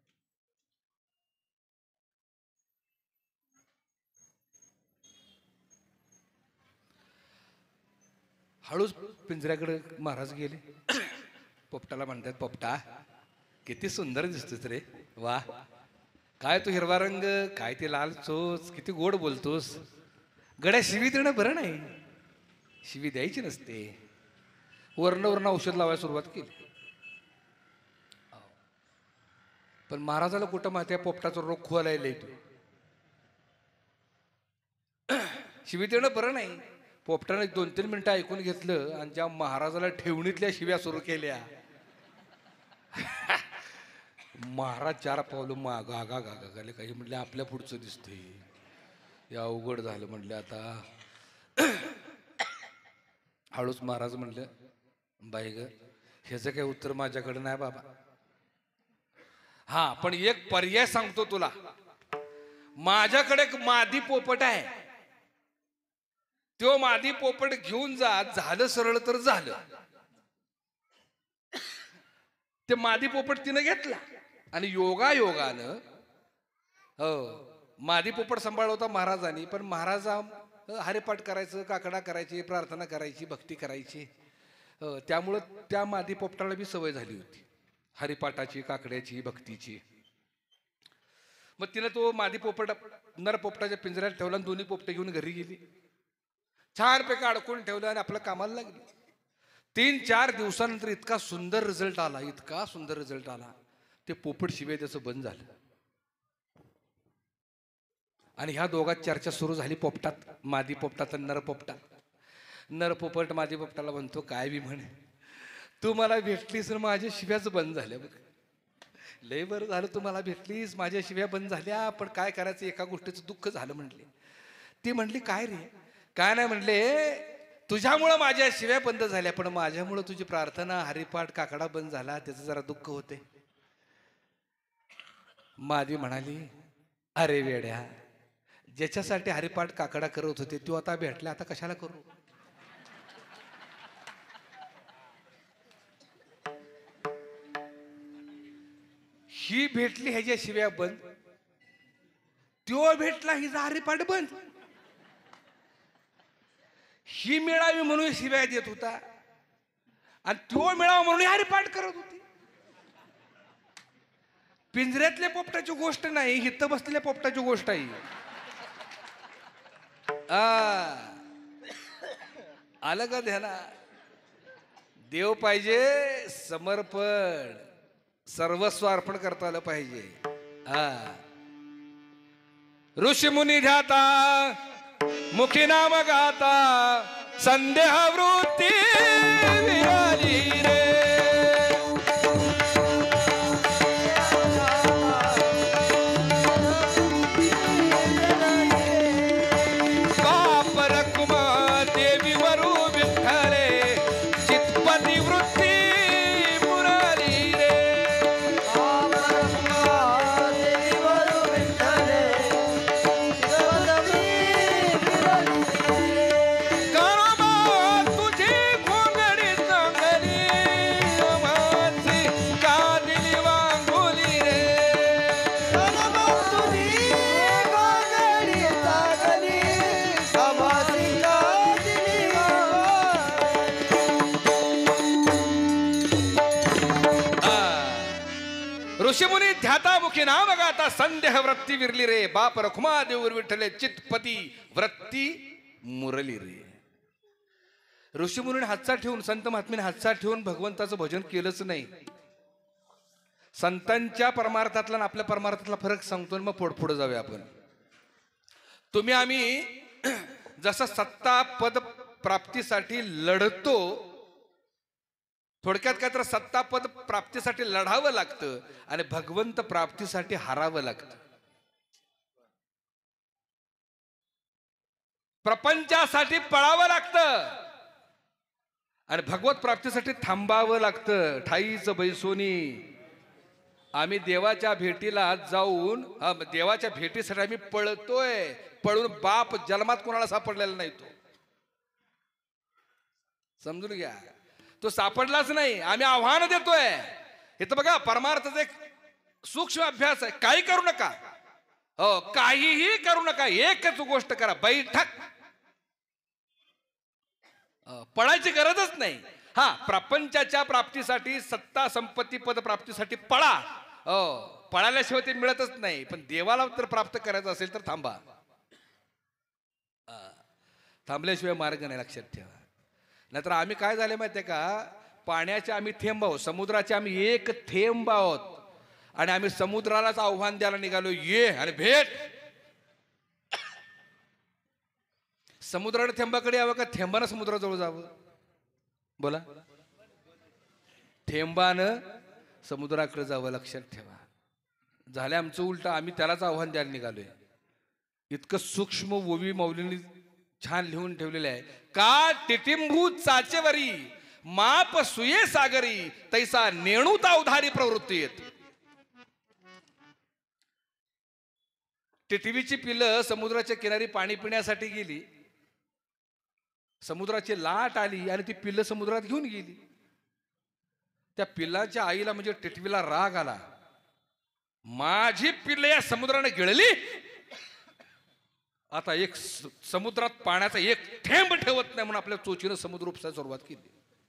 हळूच पिंजऱ्याकडे महाराज गेले. पोपटाला म्हणतात पोपटा किती सुंदर दिसतोस रे, वा काय तू हिरवा रंग, काय ते लाल चोच, किती गोड बोलतोस. गड्या शिवी देणं बरं नाही, शिवी द्यायची नसते. वर्ण औषध लावायला सुरुवात केली. पण महाराजाला कुठं माहिती आहे पोपटाचा रोग खोलायला येतो. शिवी देणं बरं नाही. पोपटाने 2-3 मिनिटं ऐकून घेतलं आणि ज्या महाराजाला ठेवणीतल्या शिव्या सुरू केल्या, महाराज 4 पावलं माग आगा गागा गाले. काही म्हटले आपल्या पुढचं दिसतंय, या अवघड झालं म्हटलं आता. हळूच महाराज म्हणलं बाई ग ह्याचं काही उत्तर माझ्याकडे नाही बाबा. हा पण एक पर्याय सांगतो तुला. माझ्याकडे एक मादी पोपट आहे, तो मादी पोपट घेऊन जा. झालं सरळ तर झालं. ते मादी पोपट तिनं घेतला आणि योगानं हो मादी पोपट सांभाळला होता महाराजांनी. पण महाराजा हरिपाठ करायचं, काकडा करायची, प्रार्थना करायची, भक्ती करायची. त्यामुळं त्या मादी पोपटाला बी सवय झाली होती हरिपाठाची, काकड्याची, भक्तीची. मग तिनं तो मादी पोपट नर पोपटाच्या पिंजऱ्यात ठेवला आणि दोन्ही पोपटे घेऊन घरी गेली. छानपैकी अडकून ठेवलं आणि आपल्या कामाला लागली. 3-4 दिवसानंतर इतका सुंदर रिझल्ट आला, इतका सुंदर रिझल्ट आला. ते पोपट शिवाय त्याचं बंद झालं. आणि ह्या दोघात चर्चा सुरू झाली पोपटात, मादी पोपटात आणि नर पोपटात. नर पोपट मादी पोपटाला म्हणतो काय बी म्हणे, तू मला भेटलीस माझ्या शिव्याच बंद झाल्या बघ. लय बरं झालं तू मला भेटलीस, माझ्या शिव्या बंद झाल्या, पण काय करायचं एका गोष्टीचं दुःख झालं म्हणले. ती म्हणली काय रे? काय नाही म्हणले, तुझ्यामुळं माझ्या शिव्या बंद झाल्या, पण माझ्यामुळं तुझी प्रार्थना, हरिपाठ, काकडा बंद झाला, त्याचं जरा दुःख होते. मादी म्हणाली अरे वेड्या, ज्याच्यासाठी हरिपाठ काकडा करत होते तो आता भेटला, आता कशाला करू? ही भेटली ह्याच्या शिव्या बंद, तो भेटला हिचा हरिपाठ बंद. ही मिळावी म्हणून शिव्या देत होता आणि तो मिळावा म्हणून हरिपाठ करत होती. पिंजऱ्यातल्या पोपटाची गोष्ट नाही, हित बसलेल्या पोपटाची गोष्ट आहे. आलं का ध्यानात? देव पाहिजे, समर्पण, सर्वस्व अर्पण करता आलं पाहिजे. हा. ऋषीमुनी ध्याता मुखी नाम गाता संदेह वृत्ती विराली रे. ऋषीमुनी ध्याता मुखी नाम गाता संदेह वृत्ती विरली रे. बाप रखुमा देऊर विठ्ठले चितपती वृत्ती मुरली रे. ऋषीमुनी हातचा ठेवून, संत महात्म्याने हातचा ठेवून भगवंताचं भजन केलंच नाही. संतांच्या परमार्थातला आणि आपल्या परमार्थातला फरक सांगतो, मग पुढे जाऊया आपण. तुम्ही आम्ही जसं सत्ता पद प्राप्तीसाठी लढतो, थोडक्यात काय तर सत्ता पद प्राप्तीसाठी लढावं लागतं आणि भगवंत प्राप्तीसाठी हारावं लागतं. प्रपंचासाठी पळावं लागतं आणि भगवत प्राप्तीसाठी थांबावं लागतं. ठाईच बैसोनी आम्ही देवाच्या भेटीला जाऊन, देवाच्या भेटीसाठी आम्ही पळतोय, पळून बाप जन्मात कोणाला सापडलेला नाही. तो समजून घ्या, तो सापडलाच नाही. आम्ही आव्हान देतोय. हे तर बघा, परमार्थाचा एक सूक्ष्म अभ्यास आहे. काही करू नका, हो काहीही करू नका, एकच गोष्ट करा, बैठक. पळायची गरजच नाही. हा, प्रपंचाच्या प्राप्तीसाठी, सत्ता संपत्ती पद प्राप्तीसाठी पळा. पळाल्याशिवाय ते मिळतच नाही. पण देवाला तर प्राप्त करायचं असेल तर थांबा. थांबल्याशिवाय मार्ग नाही, लक्षात ठेवा. नाहीतर आम्ही काय झाले माहितीये का, पाण्याचे आम्ही थेंब आहोत, समुद्राचे आम्ही एक थेंब आहोत आणि आम्ही समुद्रालाच आव्हान द्यायला निघालो, ये आणि भेट. समुद्राने थेंबाकडे यावं का थेंबानं समुद्राजवळ जावं? बोला. थेंबानं समुद्राकडे जावं, लक्षात ठेवा. झालं आमचं उलट, आम्ही त्यालाच आव्हान द्यायला निघालोय. इतकं सूक्ष्म ओवी माऊलींनी छान लिहून ठेवलेलं आहे. का टिटिंबू चाचेवरी माप सुये सागरी तैसा नेणूता उधारी प्रवृत्ती येत. टिटवीची पिल्लं समुद्राच्या किनारी पाणी पिण्यासाठी गेली. समुद्राची लाट आली आणि ती पिल्लं समुद्रात घेऊन गेली. त्या पिल्लाच्या आईला म्हणजे टिटवीला राग आला. माझी पिल्लं या समुद्राने गिळली, आता एक समुद्रात पाण्याचा एक थेंब ठेवत नाही म्हणून आपल्या चोचीनं समुद्र उपसायला सुरुवात केली.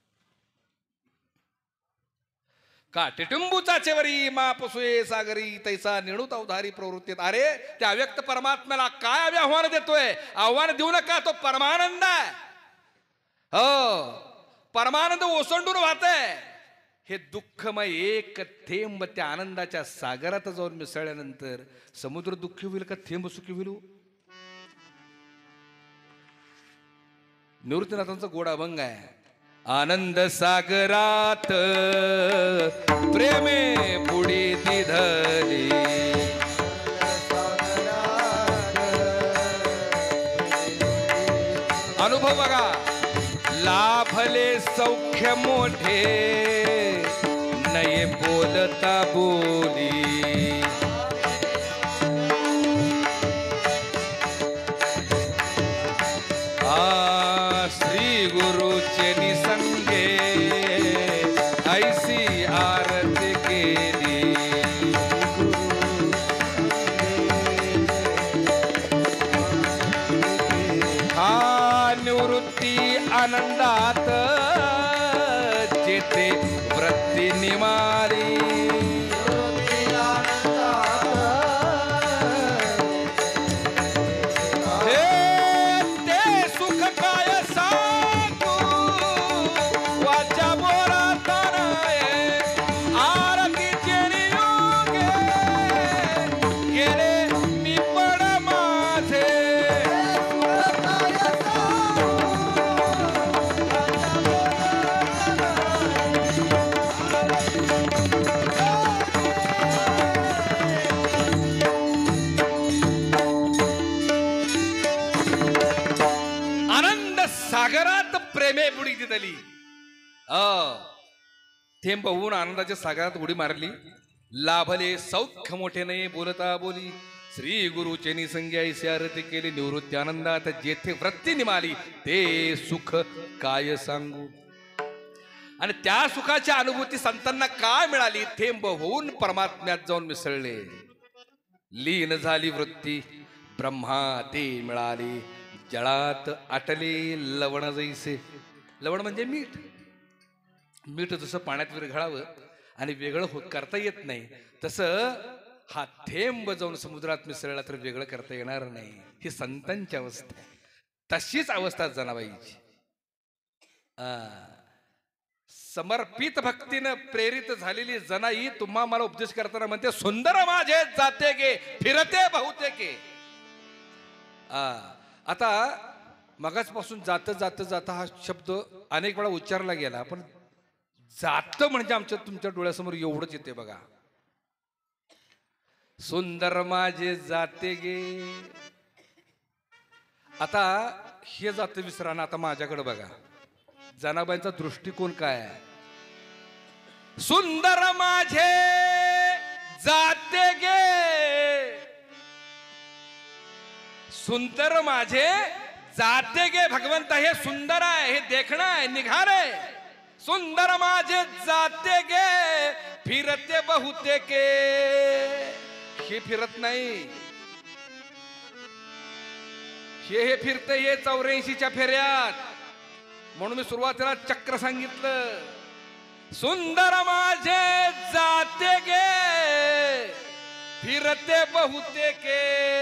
का टिटिंबूचा चेवरी मापसुये सागरी तैसा नेणूता उधारी प्रवृत्तीत. अरे त्या अव्यक्त परमात्म्याला काय आम्ही आव्हान देतोय? आव्हान देऊ नका, तो परमानंद आहे. हो, परमानंद ओसंडून वाहतय. हे दुःखमय एक थेंब त्या आनंदाच्या सागरात जाऊन मिसळल्यानंतर समुद्र दुःखी होईल का थेंब सुखी होईल? निवृत्तीनाथांचा गोड अभंग आहे. आनंद सागरात प्रेमे बुडी दिधली, अनुभव बघा. लाभले सौख्य मोठे नये बोलता बोली, श्री गुरुचे निसंगे ऐसी आरती केली. हा निवृत्ती आनंदात जेथे वृत्ती निमारी, हे ते सुख काय सांगू वाचा सागरात प्रेमे बुडी दिली. थेंब होऊन आनंदाच्या सागरात उडी मारली. लाभले सौख्य मोठे नाही बोलता बोली. श्री गुरुचे निसंगी ऐसे आरती केली. निवृत्ती आनंदात जेथे वृत्ती निमाली ते सुख काय सांगू. आणि त्या सुखाच्या अनुभूती संतांना काय मिळाली. थेंब होऊन परमात्म्यात जाऊन मिसळले. लीन झाली वृत्ती ब्रह्मा ते मिळाली. जळात आटले लवण जैसे. लवण म्हणजे मीठ. मीठ जसं पाण्यात विरघळावं आणि वेगळं करता येत नाही तसं हा थेंब जाऊन समुद्रात मिसळला तर वेगळं करता येणार नाही. ही संतांची अवस्था आहे. तशीच अवस्था जनाबाईची. समर्पित भक्तीनं प्रेरित झालेली जनाई तुम्हा मला उपदेश करताना म्हणते सुंदर माझे जाते गे फिरते बहुते गे. आता मगाचपासून जात जात जात हा शब्द अनेक वेळा उच्चारला गेला पण जात म्हणजे आमच्या तुमच्या डोळ्यासमोर एवढंच येते बघा. सुंदर माझे जाते गे. आता हे जात विसराना. आता माझ्याकडे बघा. जनाबाईंचा दृष्टिकोन काय आहे. सुंदर माझे जाते गे. सुंदर माझे जाते गे. भगवंत हे सुंदर आहे. हे देखणं आहे. निघार आहे. सुंदर माझे जाते गे फिरते बहुते के. हे फिरत नाही. हे फिरते हे 84च्या फेऱ्यात. म्हणून मी सुरुवातीला चक्र सांगितलं. सुंदर माझे जाते गे फिरते बहुते के.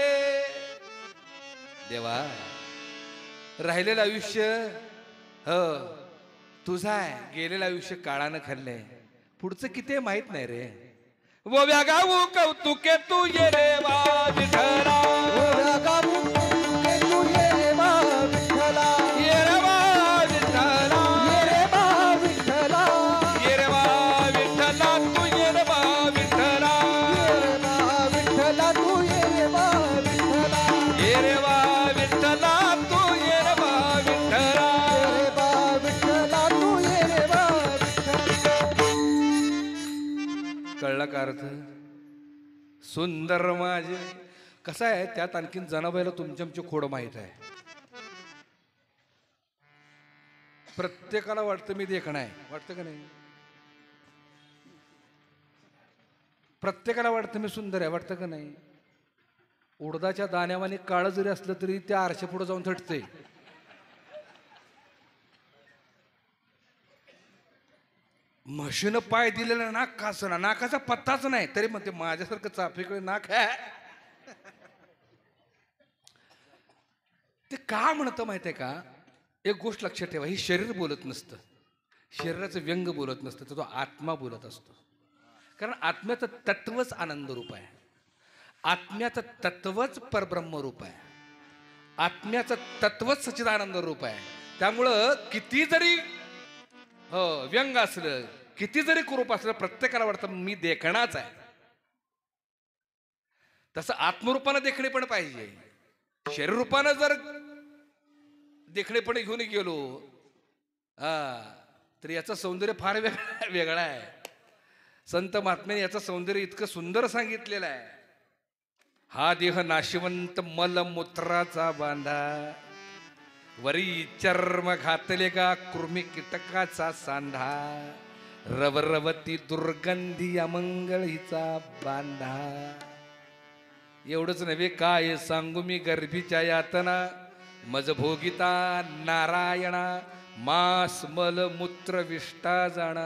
देवा राहिलेलं आयुष्य तुझं आहे. गेलेलं आयुष्य काळानं खाल्लंय. पुढचं किती माहित नाही रे. वो व्यागाऊ कौतुके तू ये रे वा विठला. वो व्यागाऊ कौतुके तू ये रे वा विठला. ये रे वा विठला. ये रे वा विठला. ये रे वा विठला तू ये रे वा विठला. ये रे वा विठला तू ये रे वा विठला. ये रे वा विठला तू ये रे वा विठला. ये रे वा विठला तू ये रे वा विठला. कळला का अर्थ. सुंदर माझे. कसं आहे त्यात आणखीन जनाबाईला तुमची आमची खोड माहित आहे. प्रत्येकाला वाटतं मी देखणं आहे. वाटतं का नाही. प्रत्येकाला वाटतं मी सुंदर आहे. वाटतं का नाही. उडदाच्या दाण्यावाने काळं जरी असलं तरी त्या आरशा पुढे जाऊन थटते. म्हशीनं पाय दिलेला नाक कास ना. नाकाचा पत्ताच नाही तरी म्हणते माझ्यासारखं चाफेकडे नाक आहे. ते का म्हणतं माहितीये का. एक गोष्ट लक्षात ठेवा. ही शरीर बोलत नसतं. शरीराचं व्यंग बोलत नसतं तर तो आत्मा बोलत असतो. कारण आत्म्याचं तत्वच आनंद रूप आहे. आत्म्याचं तत्वच परब्रह्म रूप आहे. आत्म्याचं तत्वच सच्चिदानंद रूप आहे. त्यामुळं किती जरी व्यंग असलं किती जरी कुरूप असलं प्रत्येकाला वाटतं मी देखणाच आहे. तसं आत्मरूपानं देखणे पण पाहिजे. शरीर रूपानं जर देखणेपणे घेऊन गेलो तर याचं सौंदर्य फार वेगळं आहे. संत महात्म्याने याचं सौंदर्य इतकं सुंदर सांगितलेलं आहे. हा देह नाशिवंत मलमूत्राचा बांधा. वरी चर्म घातले का कृमी कीटकाचा सांधा. रवरवती दुर्गंधी अमंगळ हिचा बांधा. एवढंच नव्हे काय सांगू मी गर्भीच्या यातना. मज भोगिता नारायणा मास मल मूत्र विष्टा जाणा.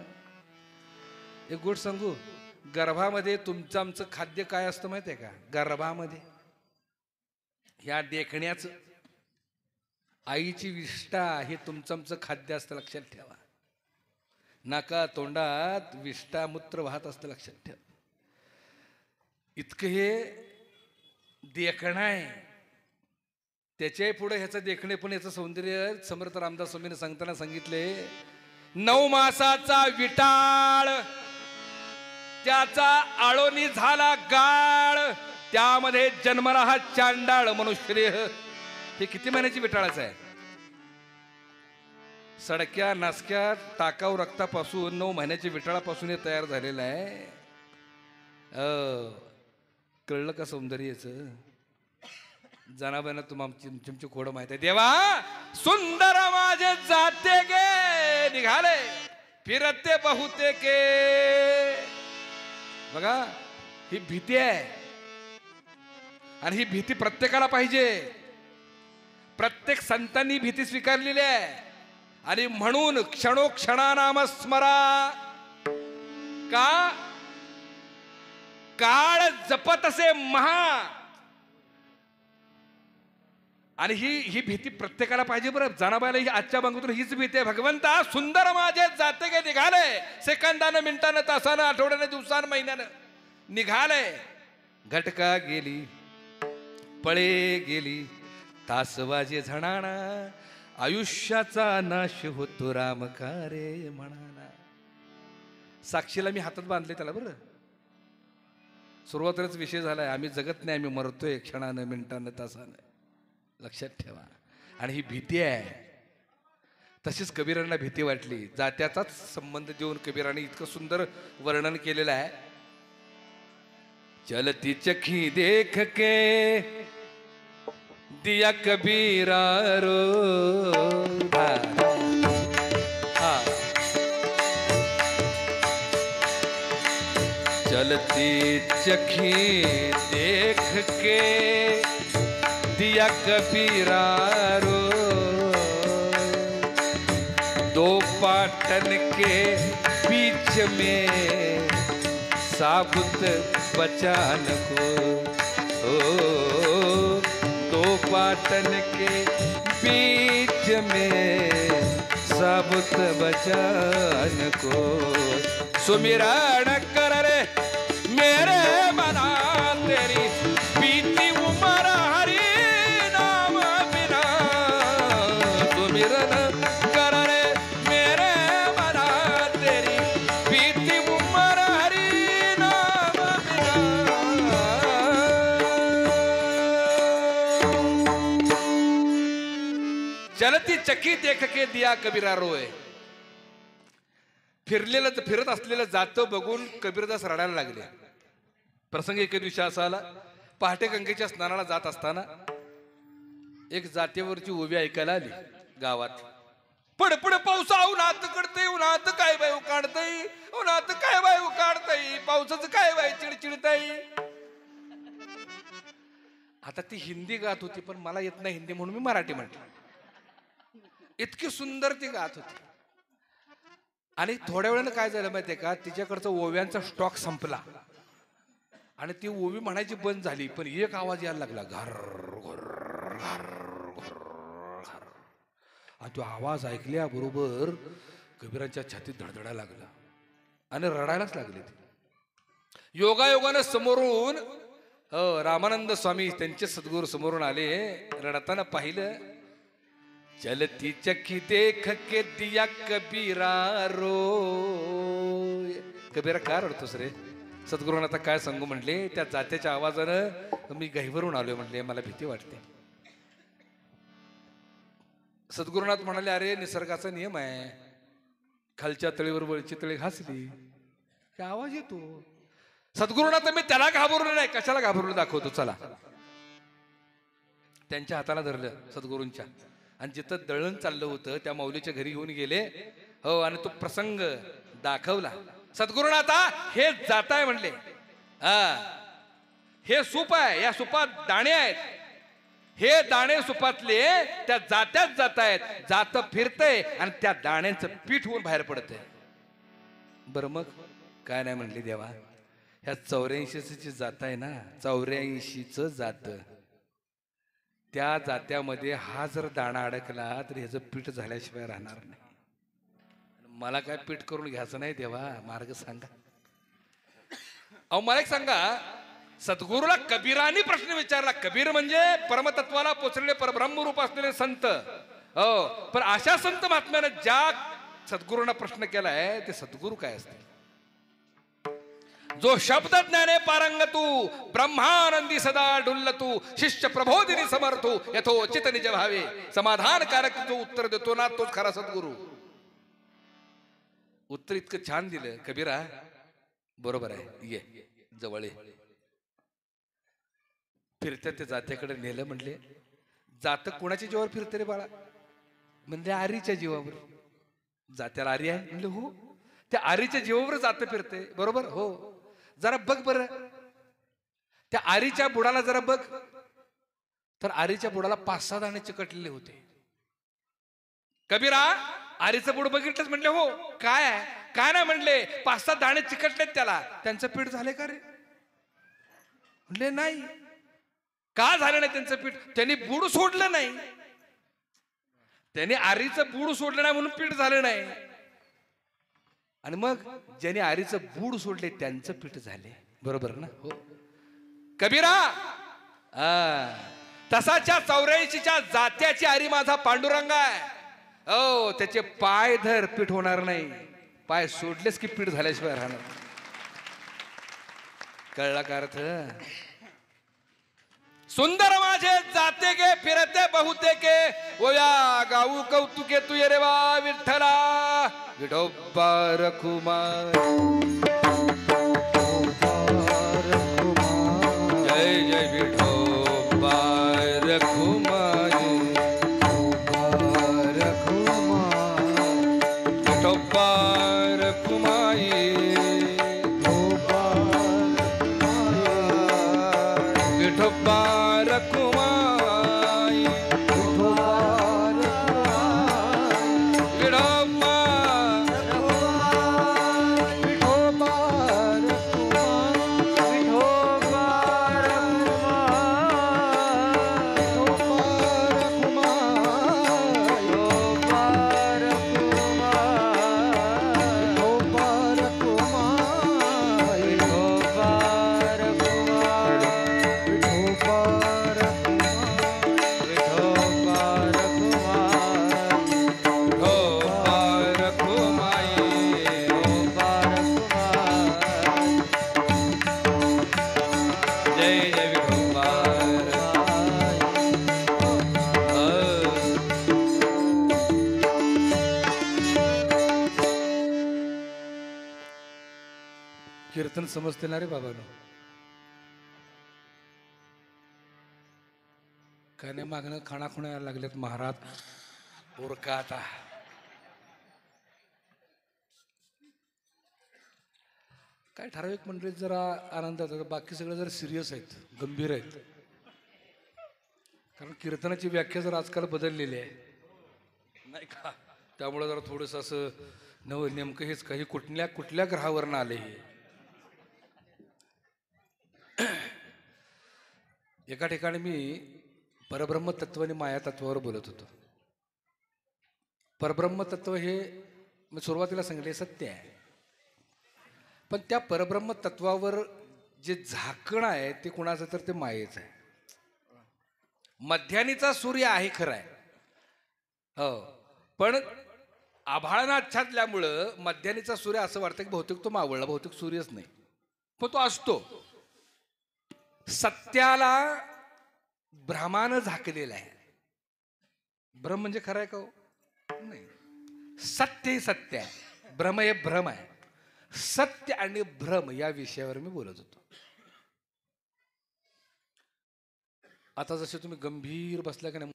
एक गोष्ट सांगू. गर्भामध्ये तुमचं आमचं खाद्य काय असतं माहिती आहे का. गर्भामध्ये ह्या देखण्याचं आईची विष्ठा हे तुमचं आमचं खाद्य असतं. लक्षात ठेवा. नाका तोंडात विष्ठा मूत्र वाहत असतं. लक्षात ठेवा. इतकं हे देखणं आहे. त्याच्याही पुढे ह्याचं देखणे पण याचं सौंदर्य समर्थ रामदास स्वामीने सांगताना सांगितले. 9 मासाचा विटाळ त्याचा आळोनी झाला गाळ. त्यामध्ये जन्मला हा चांडाळ मनुष्य. हे किती महिन्याची विटाळाचं आहे. सडक्या नासक्या टाकाऊ रक्तापासून 9 महिन्याच्या विटाळापासून हे तयार झालेलं आहे. कळलं का सौंदर्याचं? जनाबाईंना तुमची खोड माहित आहे. देवा सुंदर माझे जाते गे निघाले फिरते बहुते के. बघा ही भीती आहे आणि ही भीती प्रत्येकाला पाहिजे. प्रत्येक संतांनी भीती स्वीकारलेली आहे आणि म्हणून क्षणोक्षणा नाम स्मरा. का काळ जपत असे महा. आणि ही भीती प्रत्येकाला पाहिजे बरं. जनाबाईला ही आजच्या बंगतून हीच भीती आहे. भगवंता सुंदर माझे जाते गे निघाले सेकंदानं मिनिटानं तासानं आठवड्यानं दिवसानं महिन्यानं निघाले. घटका गेली पळे गेली तास वाजे झणाणा आयुष्याचा नाश होतो राम का रे म्हणाना. साक्षीला मी हातात बांधले त्याला बरं. सुरुवातीलाच विषय झालाय आम्ही जगत नाही आम्ही मरतोय क्षणानं मिनिटानं तासानं. लक्षात ठेवा. आणि ही भीती आहे. तशीच कबीरांना भीती वाटली. जात्याचाच संबंध देऊन कबीराने इतकं सुंदर वर्णन केलेलं आहे. चलती चखी देख के दिया कबीरा रो. चलती चखी देख के दिया कबीरा रो. दो पाटन के बीच में साबुत बचान को. ओ दो पाटन के बीच में साबुत बचान को. सुमिरन कर रे मेरे मना तेरी बीती उमर हरि नाम बिना. सुमिरन कर रे मेरे मना तेरी बीती उमर हरि नाम बिना. चलती चक्की देख के दिया कबीरा रोए. फिरलेलं फिरत असलेलं जातं बघून कबीरदास रडायला लागले. प्रसंग एके दिवशी असा आला. पहाटे गंगेच्या स्नानाला जात असताना एक जातेवरची ओवी ऐकायला आली गावात. पडपड पावसा उन्हात कडतय उन्हात काय बाय उकाडतय उन्हात काय बाय उकाडतय पावसाचं काय बाय चिडचिडतय. आता ती हिंदी गात होती पण मला येत नाही हिंदी म्हणून मी मराठी म्हटलं. इतकी सुंदर ती गात होती. आणि थोड्या वेळानं काय झालं माहितीये का तिच्याकडचा ओव्यांचा स्टॉक संपला आणि ती ओवी म्हणायची बंद झाली. पण एक आवाज यायला लागला घर घर घर घर. आणि तो आवाज ऐकल्याबरोबर कबीरांच्या छातीत धडधडायला लागला आणि रडायलाच लागले. योगायोगानं समोरून रामानंद स्वामी त्यांचे सद्गुरू समोरून आले. रडताना पाहिलं. चलती चक्की देख के दिया कबीरा रो. कबीरा काय रडतोस रे? सद्गुरूंना आता काय सांगू म्हटले. त्या जात्याच्या आवाजानं मी गहिवरून आलोय म्हटले मला भीती वाटते. सद्गुरुनाथ म्हणाले अरे निसर्गाचा नियम आहे. खालच्या तळीवर वरची तळी घासली की आवाज येतो. सद्गुरुनाथ मी त्याला घाबरलो नाही कशाला घाबरलो दाखवतो चला. त्यांच्या हाताला धरलं सद्गुरूंच्या आणि जिथं दळण चाललं होतं त्या माऊलीच्या घरी घेऊन गेले. हो आणि तो प्रसंग दाखवला. सद्गुरुनाथा हे जात आहे म्हणले. हे सूप आहे या सुपात दाणे आहेत. हे दाणे सुपातले त्या जात्यात जात आहेत. जात फिरतय आणि त्या दाण्यांचं पीठ होऊन बाहेर पडतंय. बरं मग काय नाही म्हणले देवा. ह्या 84ची जात आहे ना 84च जात. त्या जात्यामध्ये हा जर दाणा अडकला तर ह्याचं पीठ झाल्याशिवाय राहणार नाही. मला काय पीठ करून घ्यायचं नाही देवा मार्ग सांगा. अहो मला एक सांगा सद्गुरूला कबीरानी प्रश्न विचारला. कबीर म्हणजे परमतत्वाला पोचलेले परब्रह्म रूप असलेले संत. हो पण अशा संत महात्म्यानं ज्या सद्गुरूंना प्रश्न केलाय ते सद्गुरू काय असते. जो शब्द ज्ञाने पारंग तू ब्रह्मानंदी सदा डुल्ल तू शिष्य प्रबोधिनी समर्थू यथोचित निज भावे समाधानकारक जो उत्तर देतो ना तोच खरा सद्गुरू. उत्तर इतकं छान दिलं कबीरा. बरोबर आहे, ये जवळ ये. फिरत्या ते जात्याकडे नेलं. म्हणले जात कोणाच्या जीवावर फिरते रे बाळा? म्हणजे आरीच्या जीवावर. जात्याला आरी आहे म्हणले हो. त्या आरीच्या जीवावर जात फिरते. बरोबर हो. जरा बघ बर त्या आरीच्या बुडाला जरा बघ. तर आरीच्या बुडाला 5-6 दाणे चिकटलेले होते. कबीरा आरीचं बुड बघितलंच? म्हणले हो. काय आहे? काय नाही म्हणले 5-6 दाणे चिकटलेत त्याला. त्यांचं पीठ झाले का रे? म्हणले नाही. का झालं नाही त्यांचं पीठ? त्यांनी बुड सोडलं नाही. त्याने आरीचं बूड सोडलं नाही म्हणून पीठ झालं नाही. आणि मग ज्याने आरीचं बूड सोडले त्यांचं पीठ झाले. बरोबर ना हो. कबीरा तसाच्या 84च्या जात्याची आरी माझा पांडुरंग आहे. हो त्याचे पाय धर पीठ होणार नाही. पाय सोडलेस की पीठ झाल्याशिवाय राहणार. कळला का अर्थ? सुंदर माझे जाते गे फिरते बहुते के ओया गाऊ कौतुके तू ये रे वा विठ्ठला विठोबा रखुमाई. जय जय विठोबा रखुमाई. विठोबा रखुमाई. विठोबा रखुमाई. कीर्तन समजते ना रे बाबांनो? काय नाही मागणं खाणाखुणा यायला लागलेत महाराज. ओरका आता. काय ठराविक मंडळीत जरा आनंदात, बाकी सगळे जरा सिरियस आहेत, गंभीर आहेत. कारण कीर्तनाची व्याख्या जर आजकाल बदललेली आहे नाही का. त्यामुळे जरा थोडस असं नव नेमकं हेच काही कुठल्या ग्रहावरनं आले हे. एका ठिकाणी मी परब्रह्म तत्व आणि माया तत्वावर बोलत होतो. परब्रह्म तत्व हे मी सुरुवातीला सांगितले सत्य आहे. पण त्या परब्रह्म तत्वावर जे झाकण आहे ते कुणाचं? तर ते मायेचं आहे. मध्यानीचा सूर्य आहे खरं आहे हो. पण आभाळाच्छादल्यामुळं मध्यानीचा सूर्य असं वाटतं की बहुतेक तो मावळला, बहुतेक सूर्यच नाही, पण तो असतो. सत्याला भ्रमानं झाकलेला आहे. भ्रम म्हणजे खरं आहे का हो? नाही. सत्य हे सत्य आहे, भ्रम हे भ्रम आहे. सत्य आणि भ्रम या विषयावर मी बोलत होतो. आता जसे तुम्ही गंभीर बसल्या का नाही,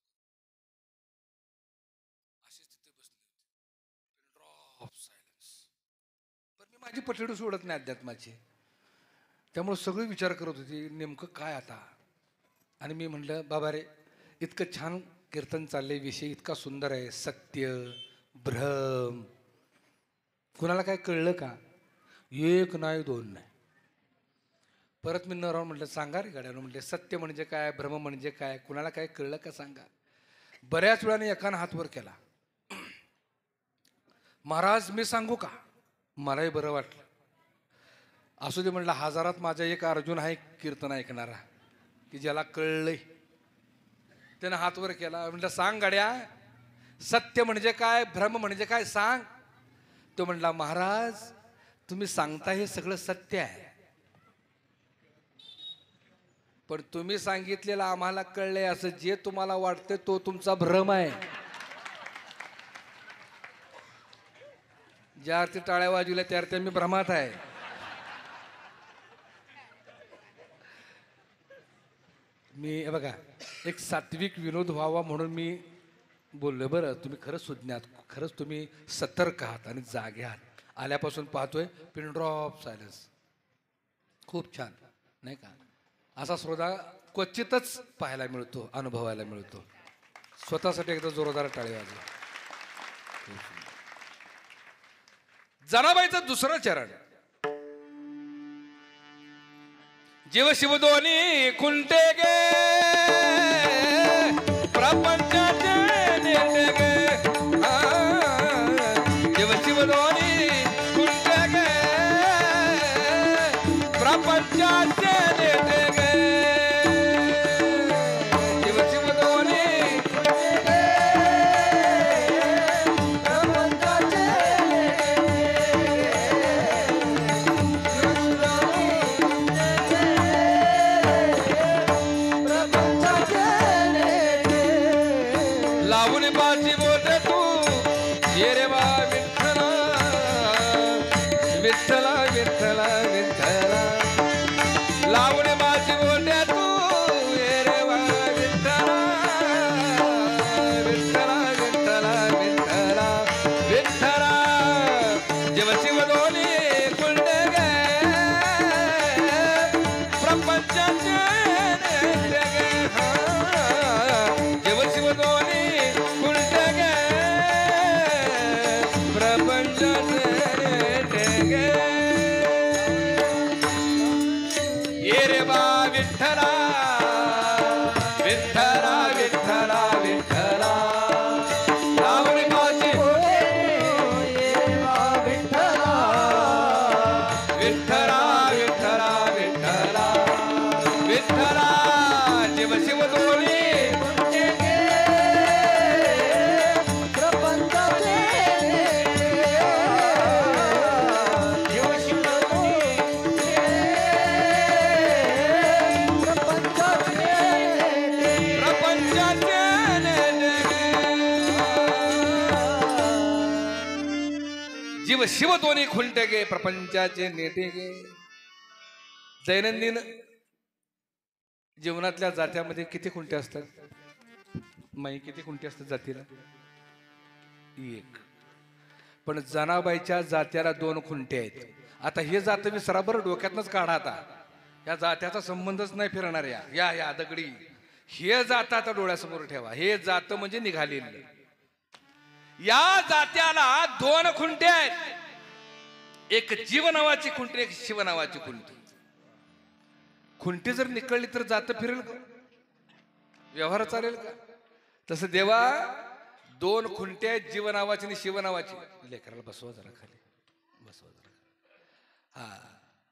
अशीच तिथे बसले ड्रॉप सायलेन्स. पण मी माझी पठडी सोडत नाही अध्यात्माची. त्यामुळे सगळे विचार करत होते नेमकं काय आता. आणि मी म्हटलं बाबा रे, इतकं छान कीर्तन चाललंय, विषय इतका सुंदर आहे, सत्य भ्रम. कुणाला काय कळलं का? एक नाही दोन नाही. परत मी न राहून म्हटलं सांगा रे गाड्यानं. म्हटलं सत्य म्हणजे काय, भ्रम म्हणजे काय, कुणाला काय कळलं का सांगा. बऱ्याच वेळाने एकानं हात वर केला. महाराज मी सांगू का? मलाही बरं वाटलं. असू दे म्हटलं, हजारात माझा एक अर्जुन आहे कीर्तन ऐकणारा की ज्याला कळलंय. त्यानं हात वर केला. म्हटलं सांग गाड्या, सत्य म्हणजे काय, भ्रम म्हणजे काय सांग. तो म्हणला महाराज तुम्ही सांगता हे सगळं सत्य आहे, पण तुम्ही सांगितलेलं आम्हाला कळलंय असं जे तुम्हाला वाटतं तो तुमचा भ्रम आहे. ज्या अर्थी टाळ्या वाजविल्या त्या अर्थी मी भ्रमात आहे. मी हे बघा एक सात्विक विनोद व्हावा म्हणून मी बोललो. बरं तुम्ही खरंच सुज्ञात, खरंच तुम्ही सतर्क आहात आणि जागे आहात. आल्यापासून पाहतोय पिन ड्रॉप सायलन्स. खूप छान नाही का? असा श्रोता क्वचितच पाहायला मिळतो, अनुभवायला मिळतो. स्वतःसाठी एकदा जोरदार टाळी वाजवा. जनाबाईचं दुसरं चरण. जीव शिव दोन्ही खुंटे गे प्रपंचाचे नेते गे. जीव शिव दोन्ही खुंटे गे प्रपंचाचे नेते गे. जीव शिव दोन्ही खुंटे गे प्रपंचाचे लावून बाजी बोलते तू ये रे बा विठ्ठला विठ्ठला विठ्ठला विठ्ठला. लावून बाजी बोलते तू ये रे बा विठ्ठला विठ्ठला विठ्ठला विठ्ठला विठ्ठला. जीव शिव दोन्ही खुंटे गे प्रपंचाचे नेते गे. जीव शिव दोन्ही खुंटे गे प्रपंचाचे नेते गे. ये रे बा विठ्ठला विठ्ठला विठ्ठला विठ्ठला. लावणी बाजी ये रे बा विठ्ठला विठ्ठला विठ्ठला विठ्ठला विठ्ठला. जीव शिव दोन्ही खुंटे गे प्रपंचाचे नेते. जीव शिव दोन्ही प्रपंचाचे नेते. प्रपंचाचे नेते. जीव शिव दोन्ही खुंटे गे प्रपंचाचे नेते गे. दैनंदिन जीवनातल्या जात्यामध्ये किती खुंटे असतात? माई किती खुंटे असतात जातीला? एक. पण जनाबाईच्या जात्याला 2 खुंटे आहेत. आता हे जात विसरा बरं, डोक्यातनच काढा आता. या जात्याचा संबंधच नाही फिरणार. या दगडी हे जात आता डोळ्यासमोर ठेवा. हे जात म्हणजे निघालेले. या जात्याला 2 खुंटे आहेत. एक जीव नावाची खुंटी, एक शिव नावाची खुंटी. खुंटी जर निकळली तर जात फिरेल का? व्यवहार चालेल का? तसं देवा 2 खुंटे आहेत, जीव नावाची आणि शिव नावाची. लेकराला बसवा जरा खाली, बसवा जरा. हा,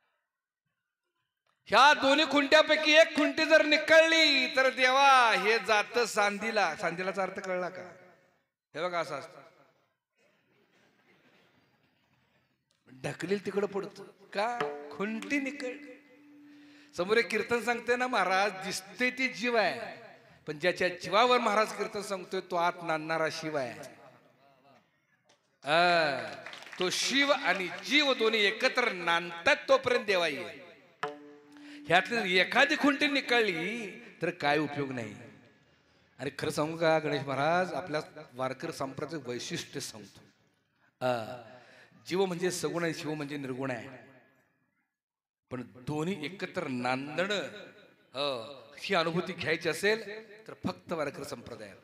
ह्या दोन्ही खुंट्यापैकी एक खुंटी जर निकळली तर देवा हे जात सांदीला. सांदीलाचा अर्थ कळला का? हे बघा असं असतं, ढकलील तिकडं पडतो का? खुंटी निकळली. समोर एक कीर्तन सांगते ना महाराज, दिसते ती जीव आहे, पण ज्याच्या जीवावर महाराज कीर्तन सांगतोय तो आत नांदणारा शिव आहे. तो शिव आणि जीव दोन्ही एकत्र नांदतात तोपर्यंत देवा येईल. ह्यातली एखादी खुंटी निकळली तर काय उपयोग नाही. आणि खरं सांगू का गणेश महाराज, आपल्या वारकर संप्रदायाचं वैशिष्ट्य सांगतो. जीव म्हणजे सगुण आहे, शिव म्हणजे निर्गुण आहे. पण दोन्ही एकत्र नांदणं ही अनुभूती घ्यायची असेल तर फक्त वारकर संप्रदायात.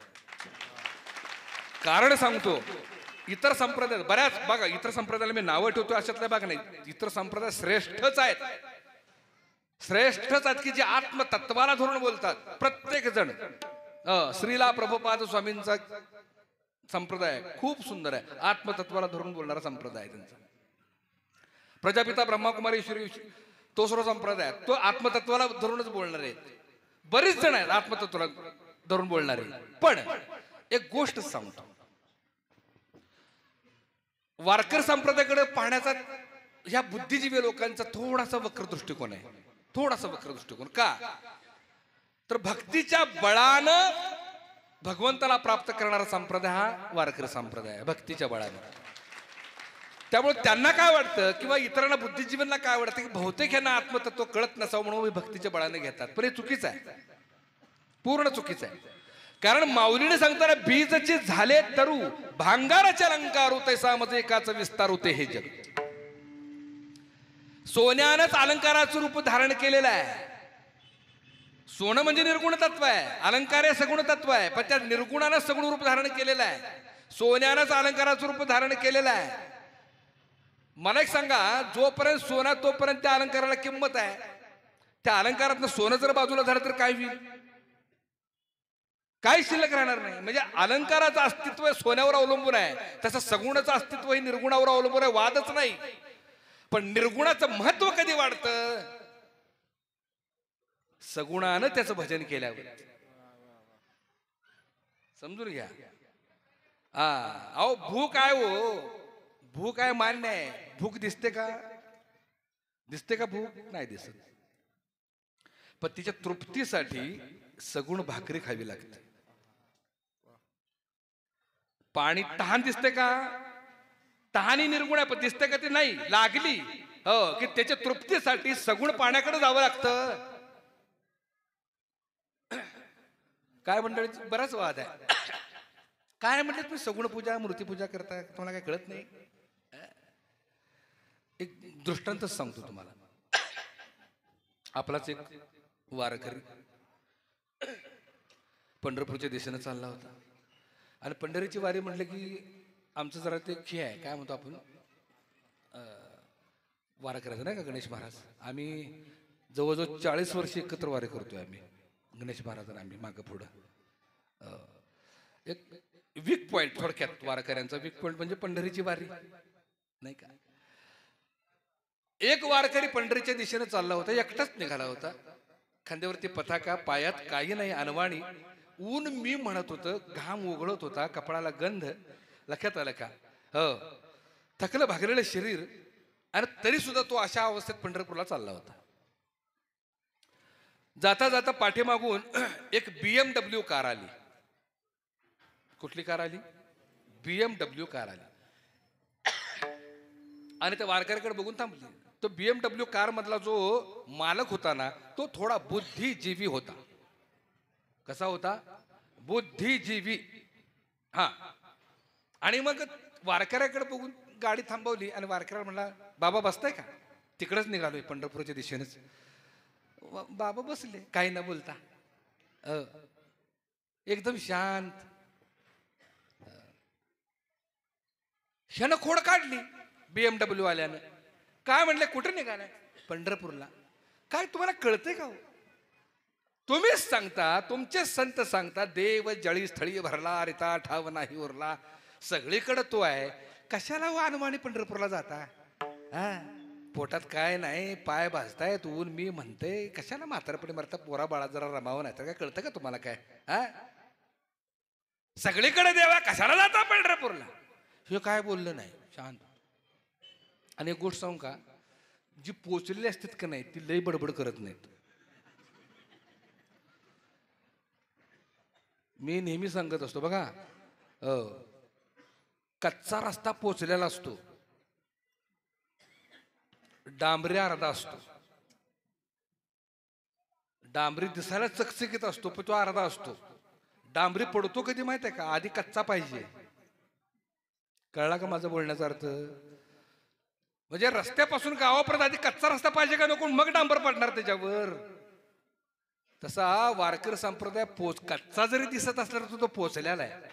कारण सांगतो, इतर संप्रदाय बऱ्याच बघा, इतर संप्रदायाला मी नावं ठेवतो अशातल्या बघा नाही, इतर संप्रदाय श्रेष्ठच आहेत. श्रेष्ठच आहेत की जे आत्मतत्वाला धरून बोलतात. प्रत्येक जण श्रीला प्रभुपाद स्वामींचा संप्रदाय खूप सुंदर आहे, आत्मतत्वाला धरून बोलणारा संप्रदाय त्यांचा. प्रजापिता ब्रह्माकुमारी श्री तोसरो संप्रदाय तो आत्मतत्वाला धरूनच बोलणारे. बरीच जण आहेत आत्मतत्वाला धरून बोलणारे. पण एक गोष्ट सांगतो, वारकर संप्रदायाकडे पाहण्याचा ह्या बुद्धिजीवी लोकांचा थोडासा वक्र दृष्टिकोन आहे, थोडासा वक्र दृष्टिकोन. का तर भक्तीच्या बळानं भगवंताला प्राप्त करणारा संप्रदाय हा वारकरी संप्रदाय आहे, भक्तीच्या बळानं. त्यामुळे त्यांना काय वाटतं किंवा इतरांना बुद्धिजीवांना काय वाटतं की बहुतेक यांना आत्मतत्व कळत नसावं म्हणून भक्तीच्या बळाने घेतात, पण हे चुकीचं आहे, पूर्ण चुकीचं आहे. कारण माऊलीने सांगताना बीजचे झाले तरू भांगाराच्या अलंकारू तैसा मज एकाच विस्तारू ते हे जग. सोन्यानंच अलंकाराचं रूप धारण केलेलं आहे. सोनं म्हणजे निर्गुण तत्व आहे, अलंकार हे सगुण तत्व आहे, पण त्या निर्गुणानं सगुण रूप धारण केलेलं आहे. सोन्यानंच अलंकाराचं रूप धारण केलेलं आहे. मला एक सांगा, जोपर्यंत सोना तोपर्यंत त्या अलंकाराला किंमत आहे. त्या अलंकारातनं सोनं जर बाजूला झालं तर काय होईल? काही शिल्लक राहणार नाही. म्हणजे अलंकाराचं अस्तित्व सोन्यावर अवलंबून आहे, तसं सगुणाचं अस्तित्व हे निर्गुणावर अवलंबून आहे, वादच नाही. पण निर्गुणाचं महत्व कधी वाढतं? सगुणानं त्याचं भजन केल्यावर. समजून घ्या. अहो भूक आहे, हो भूक आहे मान्य आहे, भूक दिसते का? दिसते का भूक? नाही दिसत. पण तिच्या तृप्तीसाठी सगुण भाकरी खावी लागते. पाणी तहान दिसते का? तहानी निर्गुण आहे, पण दिसते का? ते नाही. लागली हो की त्याच्या तृप्तीसाठी सगुण पाण्याकडे जावं लागतं. काय मंडळी बराच वाद आहे. काय म्हणले तुम्ही सगुण पूजा मूर्तीपूजा करता, तुम्हाला काय कळत नाही? एक दृष्टांतच सांगतो तुम्हाला. आपलाच एक वारकरी पंढरपूरच्या दिशेनं चालला होता आणि पंढरीची वारी म्हटलं की आमचं जरा ते खे आहे, काय म्हणतो आपण, वारा करायचं नाही का गणेश महाराज. आम्ही जवळजवळ 40 वर्ष एकत्र वारी करतोय आम्ही, गणेश महाराज आणि आम्ही मागं पुढं. एक वीक पॉइंट थोडक्यात वारकऱ्यांचा वीक पॉइंट म्हणजे पंढरीची वारी नाही का. एक वारकरी पंढरीच्या दिशेने चालला होता, एकटाच निघाला होता. खांद्यावरती पताका, पायात काही नाही, अनवाणी. ऊन मी म्हणत होतं, घाम उघळत होता, कपाळाला गंध. लक्षात आलं का? हो, थकलं भागलेलं शरीर, आणि तरी सुद्धा तो अशा अवस्थेत पंढरपूरला चालला होता. जाता जाता पाठीमागून एक BMW कार आली. कुठली कार आली? BMW कार आली आणि त्या वारकऱ्याकडे बघून थांबली. तो BMW कार मधला जो मालक होता ना, तो थोडा बुद्धिजीवी होता. कसा होता? बुद्धिजीवी. हा. आणि मग वारकऱ्याकडे बघून गाडी थांबवली आणि वारकऱ्याला म्हणला, बाबा बसताय का? तिकडेच निघालोय पंढरपूरच्या दिशेनेच. बाबा बसले काही न बोलता, एकदम शांत. क्षणखोड काढली BMW वाल्यानं. काय म्हणले, कुठे निघालाय? पंढरपूरला. काय तुम्हाला कळतंय का? तुम्हीच सांगता, तुमचे संत सांगता, देव जळी स्थळी भरला, रिता ठाव नाही उरला. सगळीकडे तो आहे, कशाला अनवाणी पंढरपूरला जाता? पोटात काय नाही, पाय भाजतायत, ऊन मी म्हणते, कशाला म्हातारपणे मरता, पोरा बाळा जरा रमावं नाही तर काय कळतं का तुम्हाला काय? सगळीकडे देवा, कशाला जाता पंढरपूरला? हे काय बोललं नाही, शांत. आणि एक गोष्ट सांगू का, जी पोचलेली असतात का नाही ती लई बडबड करत नाहीत. मी नेहमी सांगत असतो बघा, कच्चा रस्ता पोचलेला असतो, डांबरी अर्धा असतो. डांबरी दिसायला चकचकीत असतो पण तो अर्धा असतो. डांबरी पडतो कधी माहित आहे का? आधी कच्चा पाहिजे. कळला का माझा बोलण्याचा अर्थ? म्हणजे रस्त्यापासून गावापर्यंत आधी कच्चा रस्ता पाहिजे का नको, मग डांबर पडणार त्याच्यावर. तसा वारकरी संप्रदाय कच्चा जरी दिसत असला तर तो पोचलेला आहे.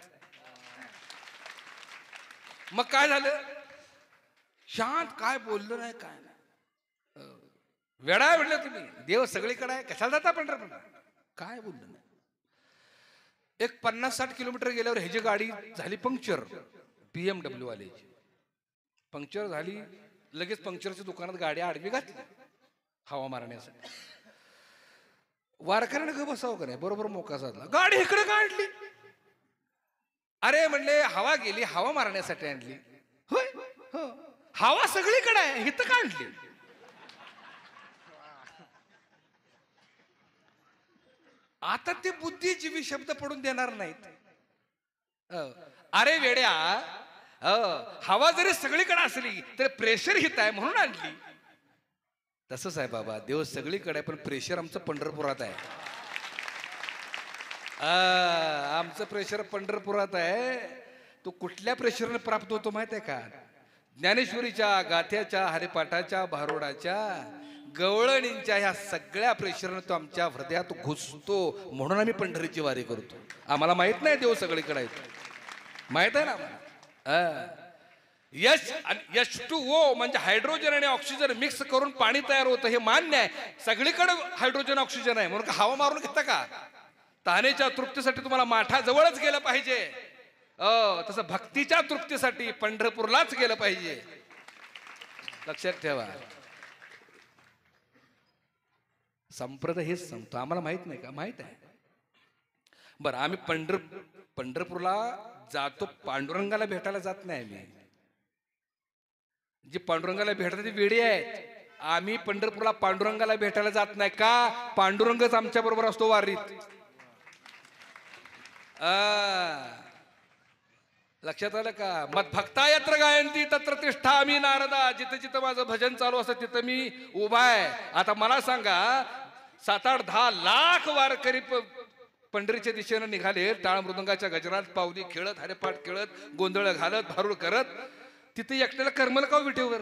मग काय झालं? शांत, काय बोललं नाही, काय नाही. वेडा म्हटलं तुम्ही, देव सगळीकडे आहे, कशाला जाता पंढरपूरला? काय बोललं नाही. एक 50-60 किलोमीटर गेल्यावर ह्याची गाडी झाली पंक्चर, BMW वाल्याची. पंक्चर झाली, लगेच पंक्चरच्या दुकानात गाडी आडवी घातली हवा मारण्यासाठी. वारकऱ्याने ग बसावं का नाही, बरोबर मोका साधला, गाडी इकडे काढली. अरे म्हणले हवा गेली, हवा मारण्यासाठी आणली होय. हो, हवा सगळीकडे आहे, हिथं का आणली? आता ते बुद्धिजीवी शब्द पडून देणार नाहीत. अरे वेड्या, हवा जरी सगळीकडे असली तर प्रेशर हित आहे म्हणून आणली. तसंच आहे बाबा, देव सगळीकडे आहे पण प्रेशर आमचं पंढरपुरात आहे. आमचं प्रेशर पंढरपुरात आहे. तो कुठल्या प्रेशरने प्राप्त होतो माहित आहे का? ज्ञानेश्वरीच्या, गाथ्याच्या, हरिपाठाच्या, भारुडाच्या, गवळणींच्या ह्या सगळ्या प्रेशरने तो आमच्या हृदयात घुसतो. म्हणून आम्ही पंढरीची वारी करतो. आम्हाला माहित नाही देव सगळीकडे आहे, माहित आहे ना. H2O म्हणजे हायड्रोजन आणि ऑक्सिजन मिक्स करून पाणी तयार होतं हे मान्य आहे. सगळीकडे हायड्रोजन ऑक्सिजन आहे म्हणून हवा मारून घेता का? तहानेच्या तृप्तीसाठी तुम्हाला माठा जवळच गेलं पाहिजे. तसं भक्तीच्या तृप्तीसाठी पंढरपूरलाच गेलं पाहिजे. लक्षात ठेवा. संप्रदाय हेच सांगतो, आम्हाला माहित नाही का? माहित आहे. बरं, आम्ही पंढरपूरला जातो, पांडुरंगाला भेटायला जात नाही. आम्ही जी पांडुरंगाला भेटतात ती वेडी आहेत. आम्ही पंढरपूरला पांडुरंगाला भेटायला जात नाही का? पांडुरंगच आमच्या बरोबर असतो वारीत. लक्षात आलं का? मत भक्ता यत्र गायंती तत्र तिष्ठा आम्ही नारदा. जिथं जिथं माझं भजन चालू असतं तिथं मी उभा आहे. आता मला सांगा, 7-8-10 लाख वारकरी पंढरीच्या दिशेनं निघाले, टाळ मृदंगाच्या गजरात पावली खेळत, हरिपाठ खेळत, गोंधळ घालत, भारूड करत. तिथे एकट्याला करमल का विटेवर?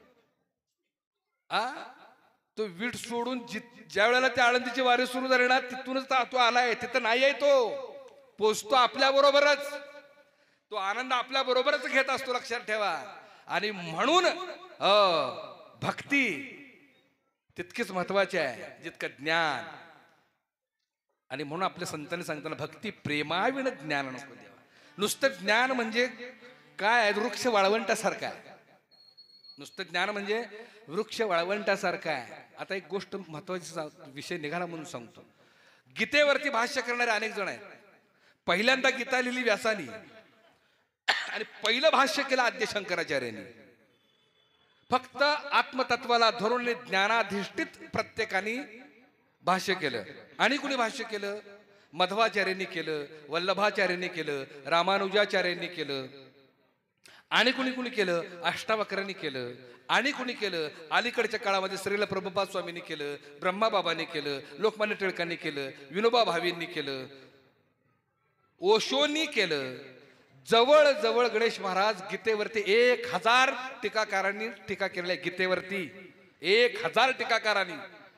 तो विट सोडून ज्या वेळेला त्या आळंदीची वारी सुरू झाली ना, तिथूनच तो आलाय. तिथं नाही आहे, तो पोचतो आपल्या बरोबरच. तो आनंद आपल्या बरोबरच घेत असतो. लक्षात ठेवा. आणि म्हणून भक्ती तितकीच महत्वाची आहे जितकं ज्ञान. आणि म्हणून आपल्या संतांनी सांगताना भक्ती प्रेमाविण ज्ञान नको देवा. नुसतं ज्ञान म्हणजे काय आहे? वृक्ष वाळवंटासारखं आहे. नुसतं ज्ञान म्हणजे वृक्ष वाळवंटासारखं आहे. आता एक गोष्ट महत्वाची विषय निघाला म्हणून सांगतो. गीतेवरती भाष्य करणारे अनेक जण आहेत. पहिल्यांदा गीता लिहिली व्यासानी आणि पहिलं भाष्य केलं आद्य शंकराचार्यांनी. फक्त आत्मतत्वाला धरून ज्ञानाधिष्ठित प्रत्येकाने भाष्य केलं. आणि कुणी भाष्य केलं? मध्वाचार्यांनी केलं, वल्लभाचार्यांनी केलं, रामानुजाचार्यांनी केलं. आणि कुणी केलं? अष्टावक्रांनी केलं. आणि कुणी केलं? अलीकडच्या काळामध्ये श्रील प्रभुपाद स्वामींनी केलं, ब्रह्माबाबांनी केलं, लोकमान्य टिळकांनी केलं, विनोबा भावेंनी केलं, ओशोंनी केलं. जवळ जवळ गणेश महाराज गीतेवरती 1000 टीकाकारांनी टीका केलेल्या. गीतेवरती 1000 टीकाकारांनी.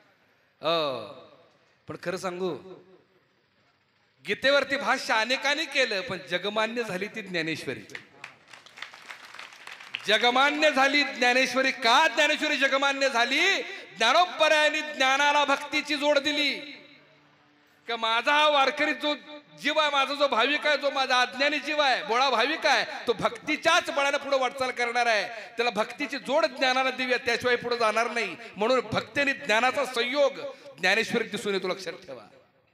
पण खरं सांगू, गीतेवरती भाष्य अनेकांनी केलं, पण जगमान्य झाली ती ज्ञानेश्वरी. जगमान्य झाली ज्ञानेश्वरी. का ज्ञानेश्वरी जगमान्य झाली? ज्ञानोपरायांनी ज्ञानाला भक्तीची जोड दिली. का माझा हा वारकरी जो जीव आहे, माझा जो भाविक आहे, जो माझा अज्ञानी जीव आहे, बोळा भाविक आहे, तो भक्तीच्याच बळाने पुढे वाटचाल करणार आहे. त्याला भक्तीची जोड ज्ञानाला देऊया, त्याशिवाय पुढे जाणार नाही. म्हणून भक्ती आणि ज्ञानाचा संयोग ज्ञानेश्वरी दिसून येतो. लक्षात ठेवा.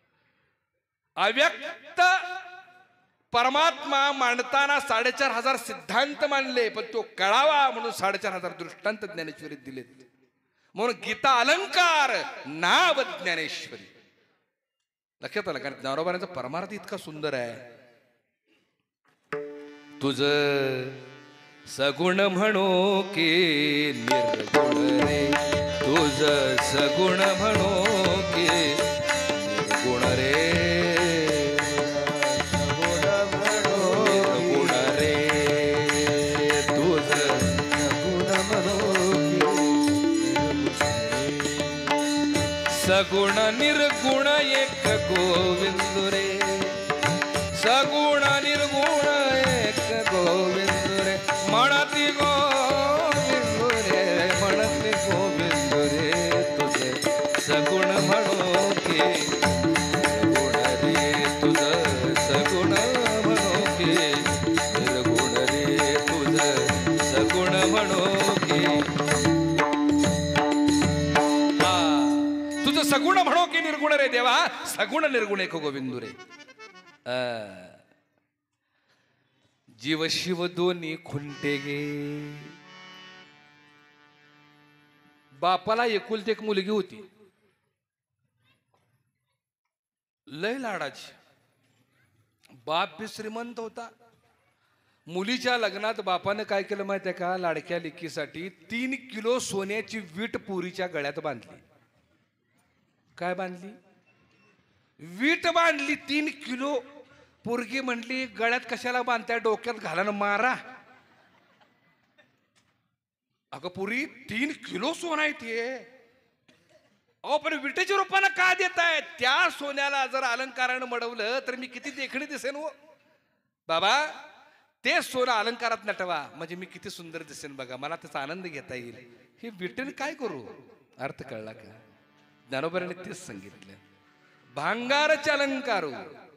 अव्यक्त परमात्मा मांडताना 4500 सिद्धांत मांडले, पण तो कळावा म्हणून 4500 दृष्टांत ज्ञानेश्वरीत दिलेत. म्हणून गीता अलंकार नाव ज्ञानेश्वरी. लक्षात आलं? कारण ज्ञानोबांचा परमार्थ इतका सुंदर आहे. तुझ सगुण म्हणो की निर्गुण रे, तुझ सगुण म्हणो की निर्गुण रे, निर्गुण रे, तुझ सगुण म्हणो सगुण निर्गुण एक गोविंद रे, सगुण निर्गुण एक गोविंद रे, म्हणती गोविंद रे, म्हणती गोविंद रे, तुझे सगुण म्हणो की निर्गुण रे, तुझ सगुण म्हणो की निर्गुण रे, तुझ सगुण म्हणो की. सगुण म्हणो की निर्गुण रे देवा, सगुण निर्गुण एक गोविंद रे. जीव शिव दोन्ही खुंटे गे, बापाला एकुलती एक मुलगी होती, लय लाडाची. बाप बी श्रीमंत होता. मुलीच्या लग्नात बापानं काय केलं माहितीये का, लाडक्या लेकीसाठी 3 किलो सोन्याची वीट पुरीच्या गळ्यात बांधली. काय बांधली? वीट बांधली 3 किलो. पोरगी म्हटली गळ्यात कशाला बांधताय, डोक्यात घाला ना मारा. अगं पुरी 3 किलो सोनं आहे ते. अहो पण विटेच्या रूपानं का देताय? त्या सोन्याला जर अलंकारानं मडवलं तर मी किती देखणी दिसेन हो बाबा. ते सोनं अलंकारात नटवा म्हणजे मी किती सुंदर दिसेन बघा, मला त्याचा आनंद घेता येईल. हे विटेने काय करू? अर्थ कळला का? ज्ञानोबाने तेच सांगितलं, भांगारचे अलंकारू.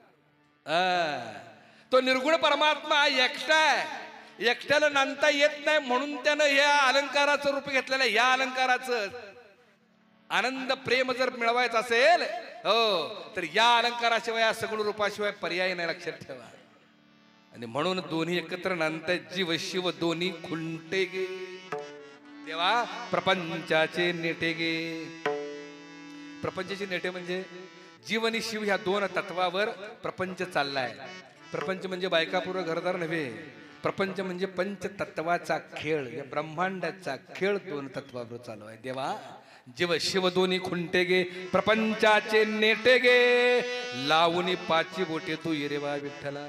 तो निर्गुण परमात्मा एकटा आहे, एकट्याला नांदता येत नाही, म्हणून त्यानं या अलंकाराचं रूप घेतलेलं. या अलंकाराचं आनंद प्रेम जर मिळवायचं असेल हो तर या अलंकाराशिवाय, या सगुण रूपाशिवाय पर्याय नाही, लक्षात ठेवा. आणि म्हणून दोन्ही एकत्र नांदताय. जीव शिव दोन्ही खुंटे गे देवा प्रपंचाचे नेटे गे. प्रपंचाचे नेटे म्हणजे जीव आणि शिव ह्या 2 तत्वावर प्रपंच चाललाय. प्रपंच म्हणजे बायकापूर्व घरदार नव्हे. प्रपंच म्हणजे पंचतत्वाचा खेळ, या ब्रह्मांडाचा खेळ 2 तत्वावर चालू आहे. देवा जीव शिव दोन्ही खुंटे गे प्रपंचाचे नेटे गे, लावून 5 बोटे तू ये रे बा विठ्ठला.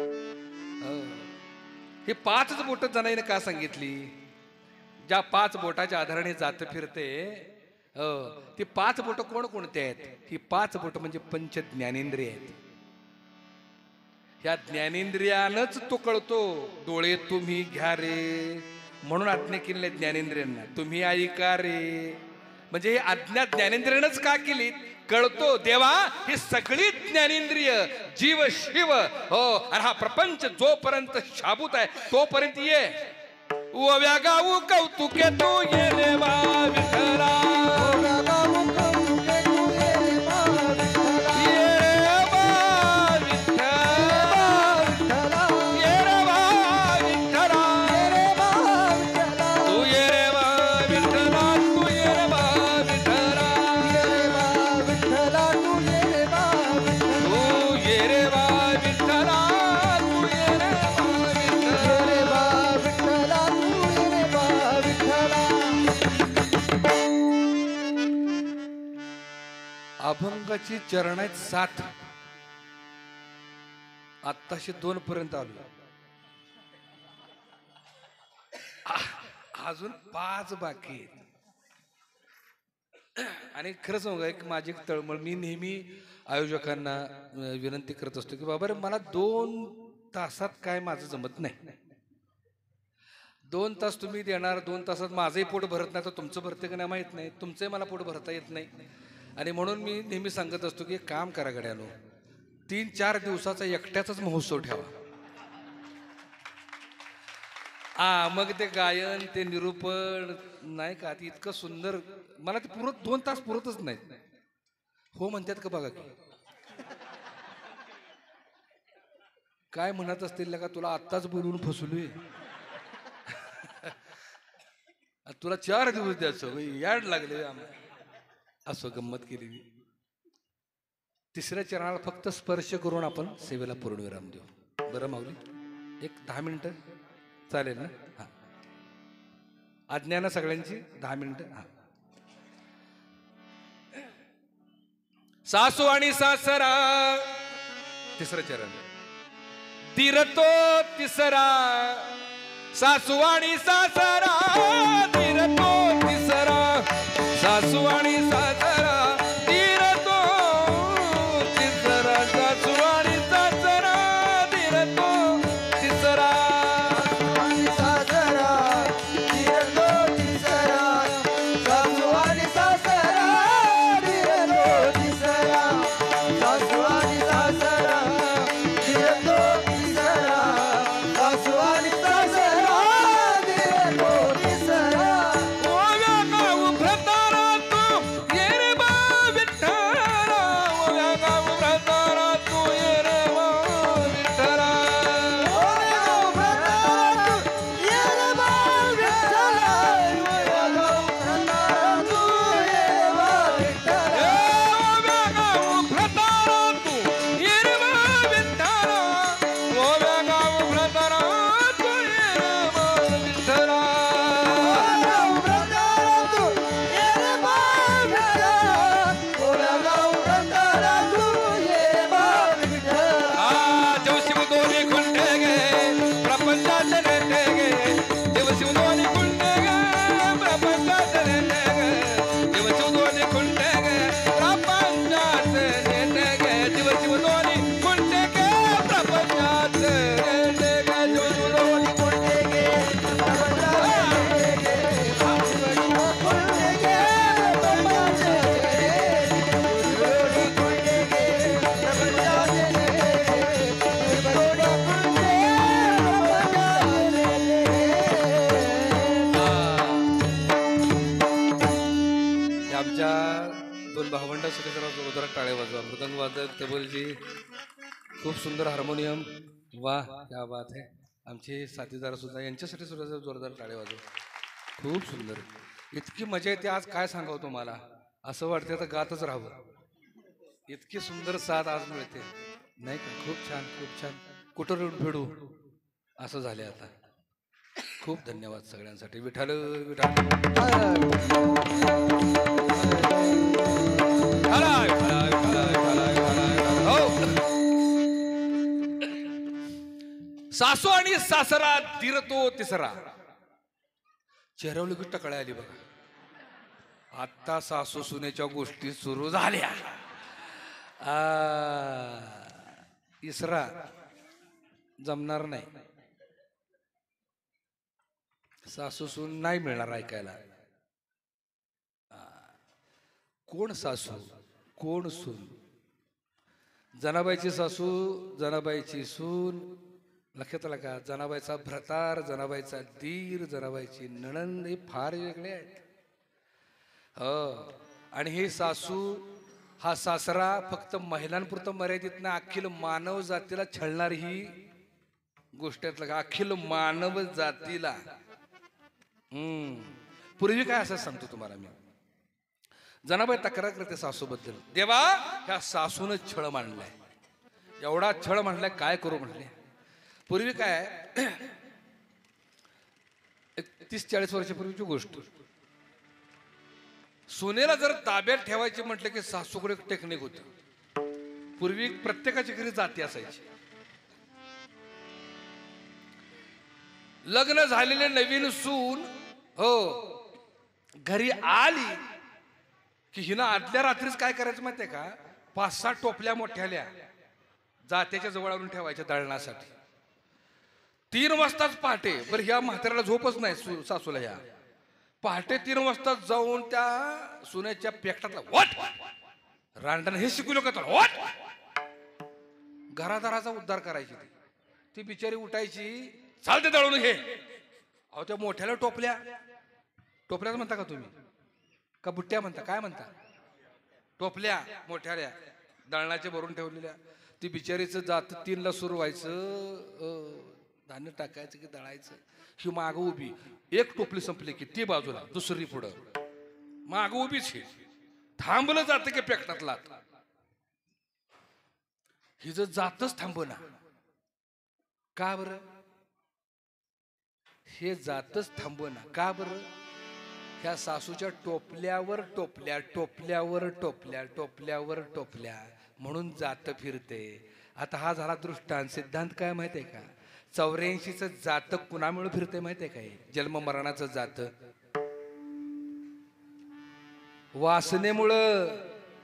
हे 5च बोट जणाईने का सांगितली? ज्या 5 बोटाच्या आधाराने जात फिरते ती 5 बोट कोण कोणते आहेत? ही 5 बोट म्हणजे पंच ज्ञानेंद्रिय आहेत. ह्या ज्ञानेंद्रियानच तो कळतो. डोळे तुम्ही घ्या रे म्हणून आज्ञा केलेल्या ज्ञानेंद्रियांना, तुम्ही ऐका रे म्हणजे हे आज्ञा ज्ञानेंद्रियानच का केली? कळतो देवा ही सगळी ज्ञानेंद्रिय जीव शिव हो, आणि हा प्रपंच जोपर्यंत शाबूत आहे तोपर्यंत ये. ओव्या गाऊ कौतुके तू ये रे बा विठ्ठला. ओव्या गाऊ कौतुके तू ये रे बा विठ्ठला. ये रे बा विठ्ठला, ये रे बा विठ्ठला, ये रे बा विठ्ठला. तू ये रे बा विठ्ठला, तू ये रे बा विठ्ठला, ये रे बा विठ्ठला, तू ये रे बा विठ्ठला. तू ये रे बा विठ्ठला, तू ये रे बा विठ्ठला. ये रे बा विठ्ठला, तू ये रे बा विठ्ठला. अभंगाची चरण आहेत 7. आत्ताशी 2 पर्यंत आलो. अजून 5 बाकी आहेत. आणि खरं सांगू एक माझी एक तळमळ, मी नेहमी आयोजकांना विनंती करत असतो की बाबा रे मला 2 तासात काय माझं जमत नाही. 2 तास तुम्ही देणार, 2 तासात माझंही पोट भरत नाही तर तुमचं भरते का नाही माहित नाही, तुमचंही मला पोट भरता येत नाही. आणि म्हणून मी नेहमी सांगत असतो की काम करा गड्यानो, 3-4 दिवसाचा एकट्याचाच महोत्सव ठेवा. मग ते गायन ते निरूपण नाही का ते इतकं सुंदर, मला ते पुरत 2 तास पुरतच नाही. हो म्हणतात का बघा की काय म्हणत असतील का, तुला आत्ताच बोलून फसलोय, तुला 4 दिवस द्यायचं याड लागले. असं गंमत केली. 3ऱ्या चरणाला फक्त स्पर्श करून आपण सेवेला पूर्णविराम देऊ. बरं माऊली, एक 10 मिनिटं चालेल ना? हा, आज्ञा ना सगळ्यांची 10 मिनिटं. हा, सासू आणि सासरा 3रं चरण. तीरतो 3रा सासू आणि सासरा, तीरतो 3रा सासू आणि सासरा, तीरतो 3रा सासू आणि सासरा, तीरतो 3रा आणि सासरा, तीरतो 3रा सासू आणि सासरा, तीरतो 3रा सासू आणि सासरा, तीरतो 3रा सासू आणि सासरा, तीरतो 3रा. ओव्या गाऊ भ्रतारा तू यांच्यासाठी जरा जोरदार टाळ्या वाजवा. मृदंग वादक, तबलजी, खूप सुंदर हार्मोनियम. वा क्या बात आहे. आमचे साथीदार सुद्धा, यांच्यासाठी सुद्धा जरा जोरदार टाळ्या वाजवा. खूप सुंदर, इतकी मजा येते आज काय सांगावं तुम्हाला. असं वाटतं तर गातच राहावं, इतकी सुंदर साथ आज मिळते नाही का. खूप छान, खूप छान. कुठं रुण फेडू असं झाले आता. खूप धन्यवाद सगळ्यांसाठी. विठाल विठाल. सासू आणि सासरा दीर तो तिसरा. चेहऱ्यावर टकळ्या आली बघा. आता सासू सुनेच्या गोष्टी सुरू झाल्या. इसरा जमणार नाही, सासू सून नाही मिळणार ऐकायला. कोण सासू कोण सून? जनाबाईची सासू, जनाबाईची सून. लक्षात आलं का? जनाबाईचा भ्रतार, जनाबाईचा दीर, जनाबाईची नणंद, हे फार वेगळे आहेत. हो, आणि हे सासू हा सासरा फक्त महिलांपुरतं मर्यादित ना, अखिल मानव जातीला छळणारी ही गोष्ट आहे. का अखिल मानव जातीला. पूर्वी काय असं सांगतो तुम्हाला मी. जनाबाई तक्रार करते सासूबद्दल. देवा, ह्या सासून छळ मांडलाय, एवढा छळ मांडलाय, काय करू म्हटले. पूर्वी काय, 30-40 वर्षापूर्वीची गोष्ट. सुनेला जर ताब्यात ठेवायची म्हटलं की सासूकडे टेक्निक होती. पूर्वी प्रत्येकाच्या घरी जाती असायची. लग्न झालेले नवीन सून हो घरी आली की हिनं आदल्या रात्रीच काय करायचं माहितीये का, 5-6 टोपल्या मोठ्याल्या जात्याच्या जवळ आणून ठेवायच्या दळणासाठी. 3 वाजताच पहाटे. बरं, ह्या म्हाताऱ्याला झोपच नाही सासूला. ह्या पहाटे 3 वाजता जाऊन त्या सुनेच्या पेकटातला वट रांडण हे शिकू लोक वट घरादाराचा उद्धार करायची. ती बिचारी उठायची, चालते दळून घे. अहो त्या मोठ्याला टोपल्या, टोपल्याच म्हणता का तुम्ही, का बुट्ट्या म्हणता, काय म्हणता? टोपल्या मोठ्याल्या दळणाच्या भरून ठेवलेल्या. ती बिचारीचं जात 3ला सुरू व्हायचं, धान्य टाकायचं की दळायचं. ही माग उभी, एक टोपली संपली की ती बाजूला, दुसरी पुढं, माग उभीच. हे थांबलं जातं की पेकटातला. हिचं जातच थांबना. का बरं? हे जातच थांबना का बरं? ह्या सासूच्या टोपल्यावर टोपल्या, टोपल्यावर टोपल्या, टोपल्यावर टोपल्या, म्हणून जात फिरते. आता हा झाला दृष्टांत. सिद्धांत काय माहितीये का? 84चं जातक कुणामुळे फिरते माहितीये काय? जन्म मरणाचं जातक वासनेमुळं.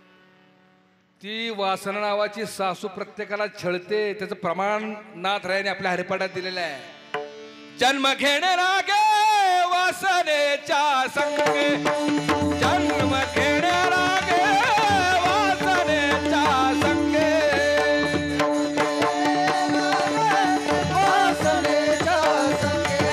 ती वासना नावाची सासू प्रत्येकाला छळते. त्याचं प्रमाण नाथ रायाने आपल्या हरिपाठात दिलेलं आहे. जन्म घेणे लागे वासनेच्या संगे, जन्म घेणे लागे वासनेच्या संगे, वासनेच्या संगे,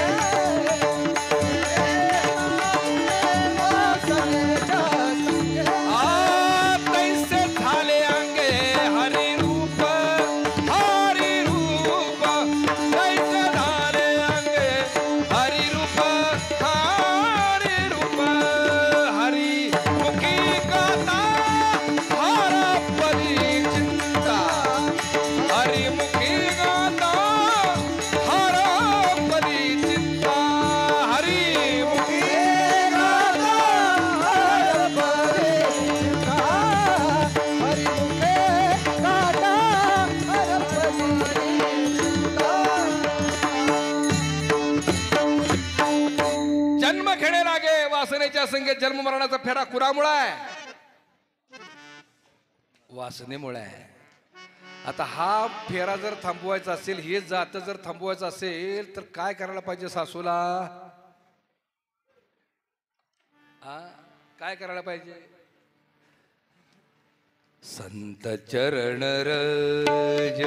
वासनेच्या संगे. तैसे झाले अंगे हरी रूप, हरी रूप, तैसे झाले अंगे हरी रूप, हरी रूप, हरी मुखी गाता हरपली चिंता, हरी मुखी गाता हरपली चिंता, हरी मुखी गाता हरपली चिंता, हरिमुखे गाता हरपली चिंता. जन्म घेणे लागे वासनेच्या संगे. जन्म मरणाचा फेरा कुणामुळे आहे? वासनेमुळे आहे. आता हा फेरा जर थांबवायचा असेल, हे जात जर थांबवायचं असेल, तर काय करायला पाहिजे सासूला? काय करायला पाहिजे? संत चरण रज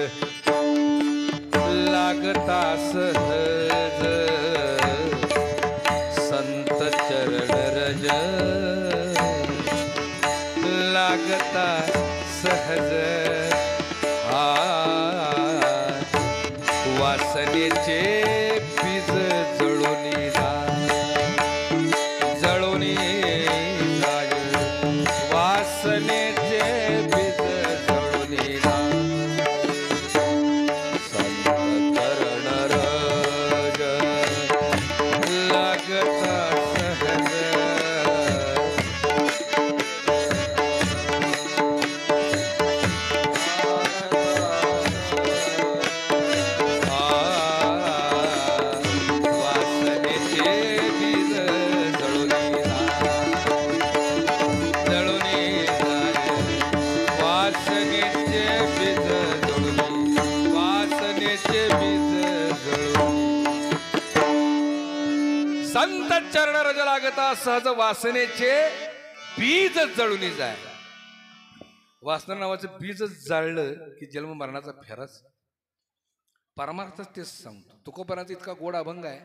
लागता सहज, संत चरण रज लागता वासनेचे बीज जळून जा जळून जाय वासनेचे बीज जळून जा संत करण रज लागता सहज वासनेचे बीज जळून जळून वासनेचे बीज जळून वासनेचे बीज जळून संत चरण रज लागता सहज वासनेचे बीज जळून जाय वासना नावाचं बीज जाळलं की जन्म मरणाचा फेराच परमार्थच तेच सांगतो तुकोबराचा इतका गोड अभंग आहे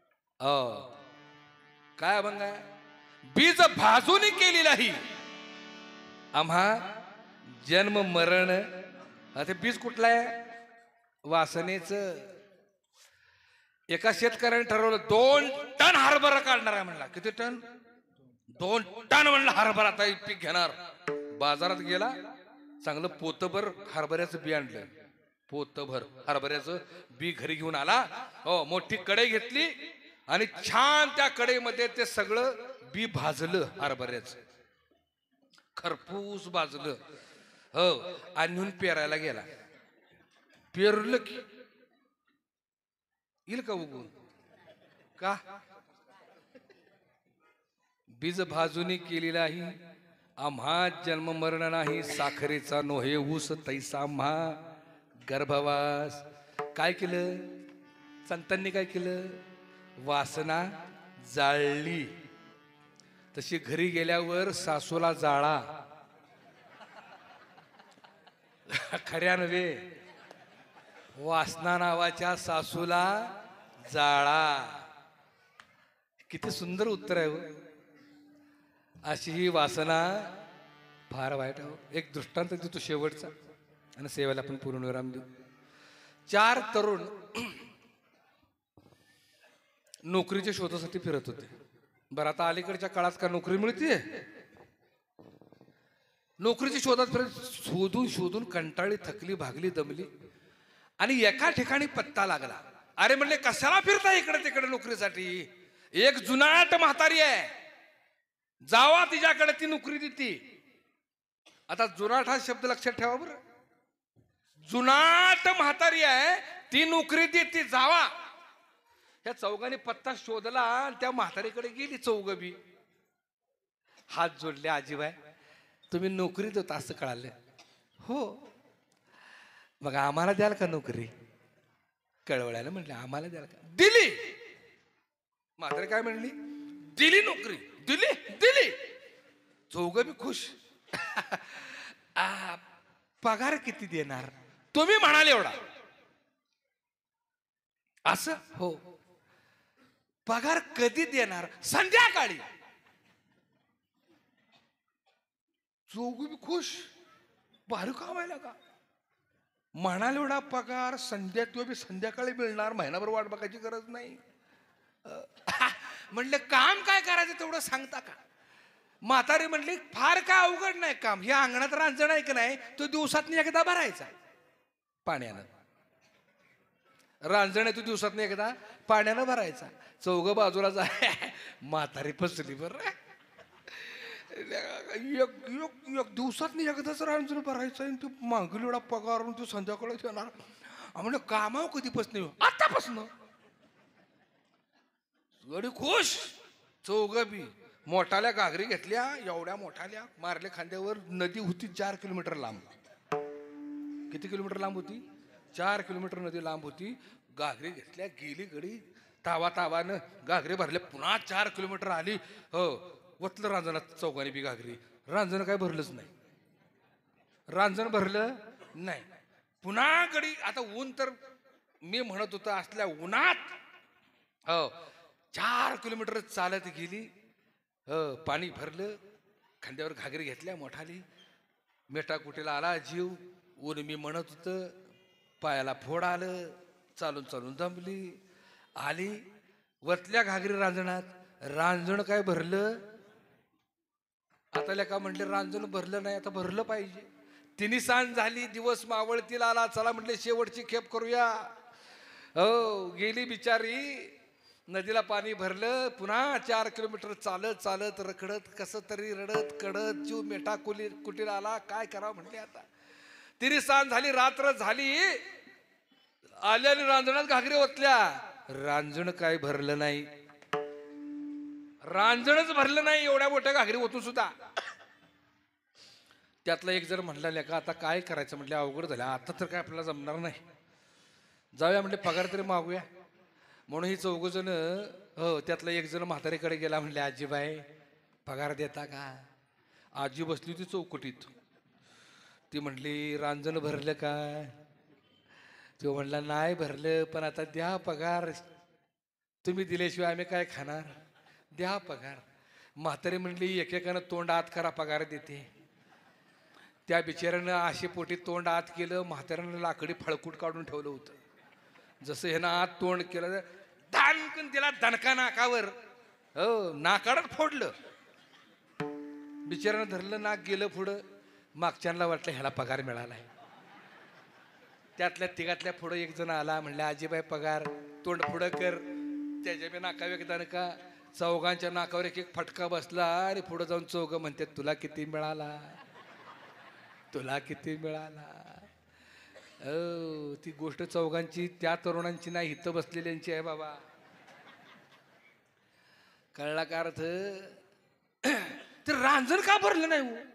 काय अभंग आहे बीज भाजून केलेलाही आम्हा जन्म मरण ते बीज कुठलं आहे वासनेचं एका शेतकऱ्याने ठरवलं 2 टन हरभरा काढणार आहे म्हणला किती टन 2 टन म्हणलं हरभरा आता पीक घेणार बाजारात गेला चांगलं पोतभर हरभऱ्याचं बी आणलं पोतभर हरभऱ्याचं बी घरी घेऊन आला हो मोठी कढई घेतली आणि छान त्या कढईमध्ये ते सगळं बी भाजलं हरभऱ्याचं खरपूस भाजलं हो आणि नेऊन पेरायला गेला पेरलं की येईल का उगून का बीज भाजून केलेलाही आम्हा जन्म मरण नाही साखरेचा नोहे ऊस तैसा आम्हा गर्भवास काय केलं संतांनी काय केलं वासना जाळली तशी घरी गेल्यावर सासूला जाळा खऱ्या नव्हे वासना नावाच्या सासूला जाळा किती सुंदर उत्तर आहे हो. अशी ही वासना फार वाईट आहे एक दृष्टांत देतो शेवटचा आणि सेवेला आपण पूर्णविराम देऊ 4 तरुण नोकरीच्या शोधासाठी फिरत होते बरं आता अलीकडच्या काळात का नोकरी मिळते नोकरीच्या शोधात फिरत शोधून शोधून कंटाळी थकली भागली दमली आणि एका ठिकाणी पत्ता लागला अरे म्हणले कशाला फिरता इकडे तिकडे नोकरीसाठी एक जुनाट म्हातारी आहे जावा तिच्याकडे ती नोकरी देते आता जुनाट हा शब्द लक्षात ठेवा बरं जुनाट म्हातारी आहे ती नोकरी देते जावा ह्या चौघांनी पत्ता शोधला आणि त्या म्हातारीकडे गेली चौघबी हात जोडले आजीबाई तुम्ही नोकरी देत असं कळालं हो मग आम्हाला द्याल का नोकरी कळवळ्याला म्हटलं आम्हाला द्याल का दिली म्हातारी काय म्हणली दिली नोकरी दिली दिली चौघ बी खुश पगार किती देणार तुम्ही म्हणाले एवढा असं हो पगार कधी देणार संध्याकाळी चौघ बी खुश भारी काम आहे का म्हणाल एवढा पगार संध्याकाळी मिळणार महिनाभर वाट बघायची गरज नाही म्हणलं काम काय करायचं तेवढं सांगता का म्हातारी म्हणली फार काय अवघड नाही काम हे अंगणात रांजण आहे की नाही तो दिवसात एकदा भरायचा पाण्यानं रांजण आहे तो दिवसात एकदा पाण्यानं भरायचा चौघ बाजूला जाय म्हातारी फसली बरं एक दिवसात एकदाच रांजण भरायचं आणि तू मागील एवढा पगार तू संध्याकाळी येणार म्हणजे कामाव कधीपासून आतापासून गडी खुश चौघ बी मोठाल्या घागरी घेतल्या एवढ्या मोठाल्या मारल्या खांद्यावर नदी होती 4 किलोमीटर लांब किती किलोमीटर लांब होती 4 किलोमीटर नदी लांब होती घागरी घेतल्या गेली गडी तावानं घागरी भरल्या पुन्हा 4 किलोमीटर आली हो वतलं रांजणात चौघांनी बी घागरी रांजण काय भरलंच नाही रांजण भरलं नाही पुन्हा गडी आता ऊन तर मी म्हणत होतो असल्या उन्हात हो 4 किलोमीटर चालत गेली पाणी भरलं खांद्यावर घागरी घेतल्या मोठाली मेटा कुटीला आला जीव ऊन मी म्हणत होतं पायाला फोड आलं चालून चालून दमली. आली वरल्या घागरी रांजणात. रांजण काय भरलं. आता लेका म्हटले रांजण भरलं नाही, आता भरलं पाहिजे. तिन्ही सांज झाली, दिवस मावळतील आला. चला म्हटले शेवटची खेप करूया. हो गेली बिचारी. नदीला पाणी भरलं. पुन्हा 4 किलोमीटर चालत चालत रखडत कस तरी रडत कडत जीव मेटा कुटीर आला. काय करावं म्हटले आता. तिन्ही सांज झाली, रात्र झाली. आल्याने रांजणात घागरी ओतल्या. रांजण काय भरलं नाही. रांजणच भरलं नाही एवढ्या मोठ्या घागरी ओतून सुद्धा. त्यातला एक जर म्हणला का आता काय करायचं म्हटलं, अवघड झालं आता तर काय आपल्याला जमणार नाही. जाऊया म्हटले पगार तरी मागूया. म्हणून ही 4 जण. हो त्यातला एक जण म्हातारीकडे गेला. म्हणले आजीबाई पगार देता का. आजी बसली होती चौकटीत. ती म्हटली रांजण भरलं काय. तो म्हणला नाही भरलं, पण आता द्या पगार. तुम्ही दिल्याशिवाय आम्ही काय खाणार, द्या पगार. म्हातारी म्हणली एकेकानं तोंड आत करा पगार देते. त्या बिचाऱ्यानं आशे पोटी तोंड आत केलं. म्हाताऱ्यानं लाकडी फळकूट काढून ठेवलं होतं. जसं ह्यानं आत तोंड केलं दानकन त्याला दणका नाकावर. हो नाकाडच फोडलं. बिचाऱ्यानं धरलं, नाक गेलं पुढं. मागच्यांना वाटलं ह्याला पगार मिळालाय. त्यातल्या तिघातल्या पुढं एक जण आला. म्हणले आजीबाई पगार. तोंड पुढं कर. त्याच्या बी नाकावर एक दणका. चौघांच्या नाकावर एक फटका बसला. आणि पुढं जाऊन चौघं म्हणते तुला किती मिळाला, तुला किती मिळाला. ती गोष्ट चौघांची त्या तरुणांची नाही, इथं बसलेल्यांची आहे बाबा. कळला का अर्थ. ते रांजण का भरलं नाही हो.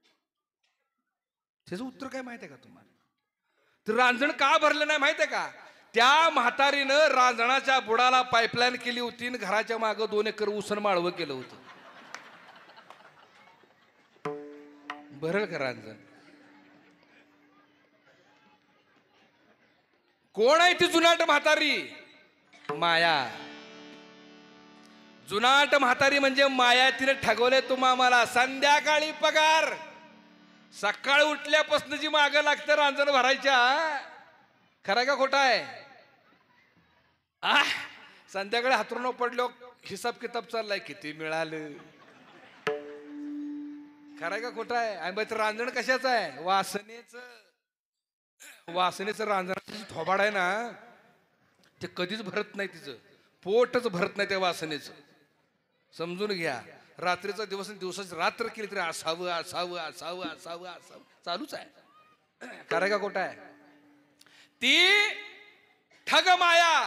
त्याचं उत्तर काय माहित आहे का तुम्हाला. तर रांजण का भरलं नाही माहित आहे का. त्या म्हातारीनं रांजणाच्या बुडाला पाईपलाईन केली होती आणि घराच्या मागं 2 एकर उसन माळवं केलं होतं. भरल का रांजण. कोण आहे ती जुनाट म्हातारी. माया. जुनाट म्हातारी म्हणजे माया. तिने ठगवले तुम्हाला. संध्याकाळी पगार. सकाळ उठल्यापासून जी मागं लागतं रांजण भरायच्या. खरं का खोटा आहे. संध्याकाळी हातरून पडलो हिसाब किताब चाललाय किती मिळालं. खरं का खोटा आहे. आणि बाई रांजण कशाचं आहे. वासनेचं रांजणाचं थोबाड आहे ना ते कधीच भरत नाही. तिचं पोटच भरत नाही त्या वासनेचं. समजून घ्या. रात्रीचा दिवस आणि दिवसाची रात्र केली तरी असावं असावं असावं असावं असावं चालूच आहे. खरं का खोटा आहे. ती ठग माया.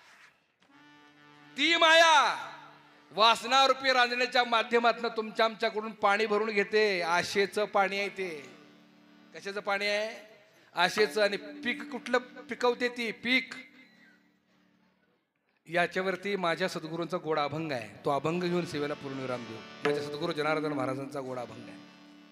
ती माया वासनारूपी रांजण्याच्या माध्यमातून तुमच्या आमच्याकडून पाणी भरून घेते. आशेचं पाणी आहे ते. कशाचं पाणी आहे. आशेचं. आणि पीक कुठलं पिकवते ती पीक. याच्यावरती माझ्या सद्गुरूंचा गोड अभंग आहे. तो अभंग घेऊन सेवेला पूर्णविराम देऊ. माझ्या सद्गुरू जनार्दन महाराजांचा गोड अभंग आहे.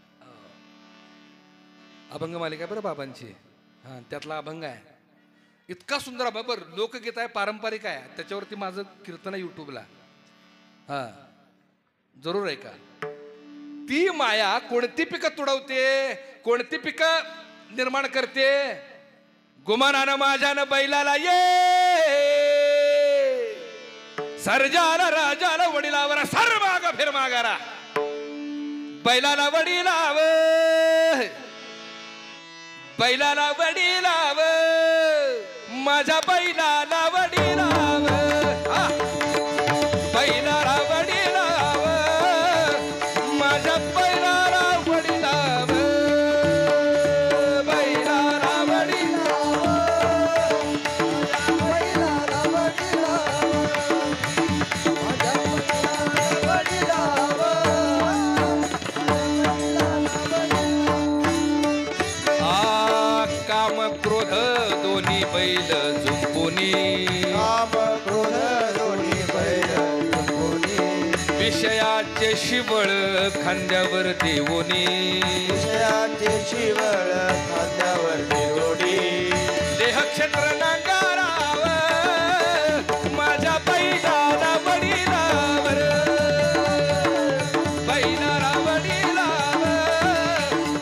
अभंग मालिका आहे बरं बाबांची. त्यातला अभंग आहे. इतका सुंदर अभंग. बरं लोकगीत आहे, पारंपरिक आहे. त्याच्यावरती माझं कीर्तन आहे युट्यूबला. जरूर आहे का. ती माया कोणती पिकं तुडवते, कोणती पिकं निर्माण करते. गुमानानं माझ्यानं बैलाला ये सर्जाला राजाला वडिलावर सर माग फिर मागारा. बैलाला वडिलाव, बैलाला वडिलाव, माझ्या बैलाला वडिलाव, बैलाला वडिलाव, माझ्या बैलाला वडिलाव, बैलाला वडिलाव, बैलाला वडिलाव, काम क्रोध दोन्ही बैल झुंपुनी, काम क्रोध दोन्ही बैल झुंपुनी, विषयाचे शिवळ खांद्यावर देवोनी, विषयाचे शिवळ खांद्यावर देवोनी, देह क्षेत्र नांगाराव माझ्या बैलाला वडिलावर, बैलाला वडिलाव,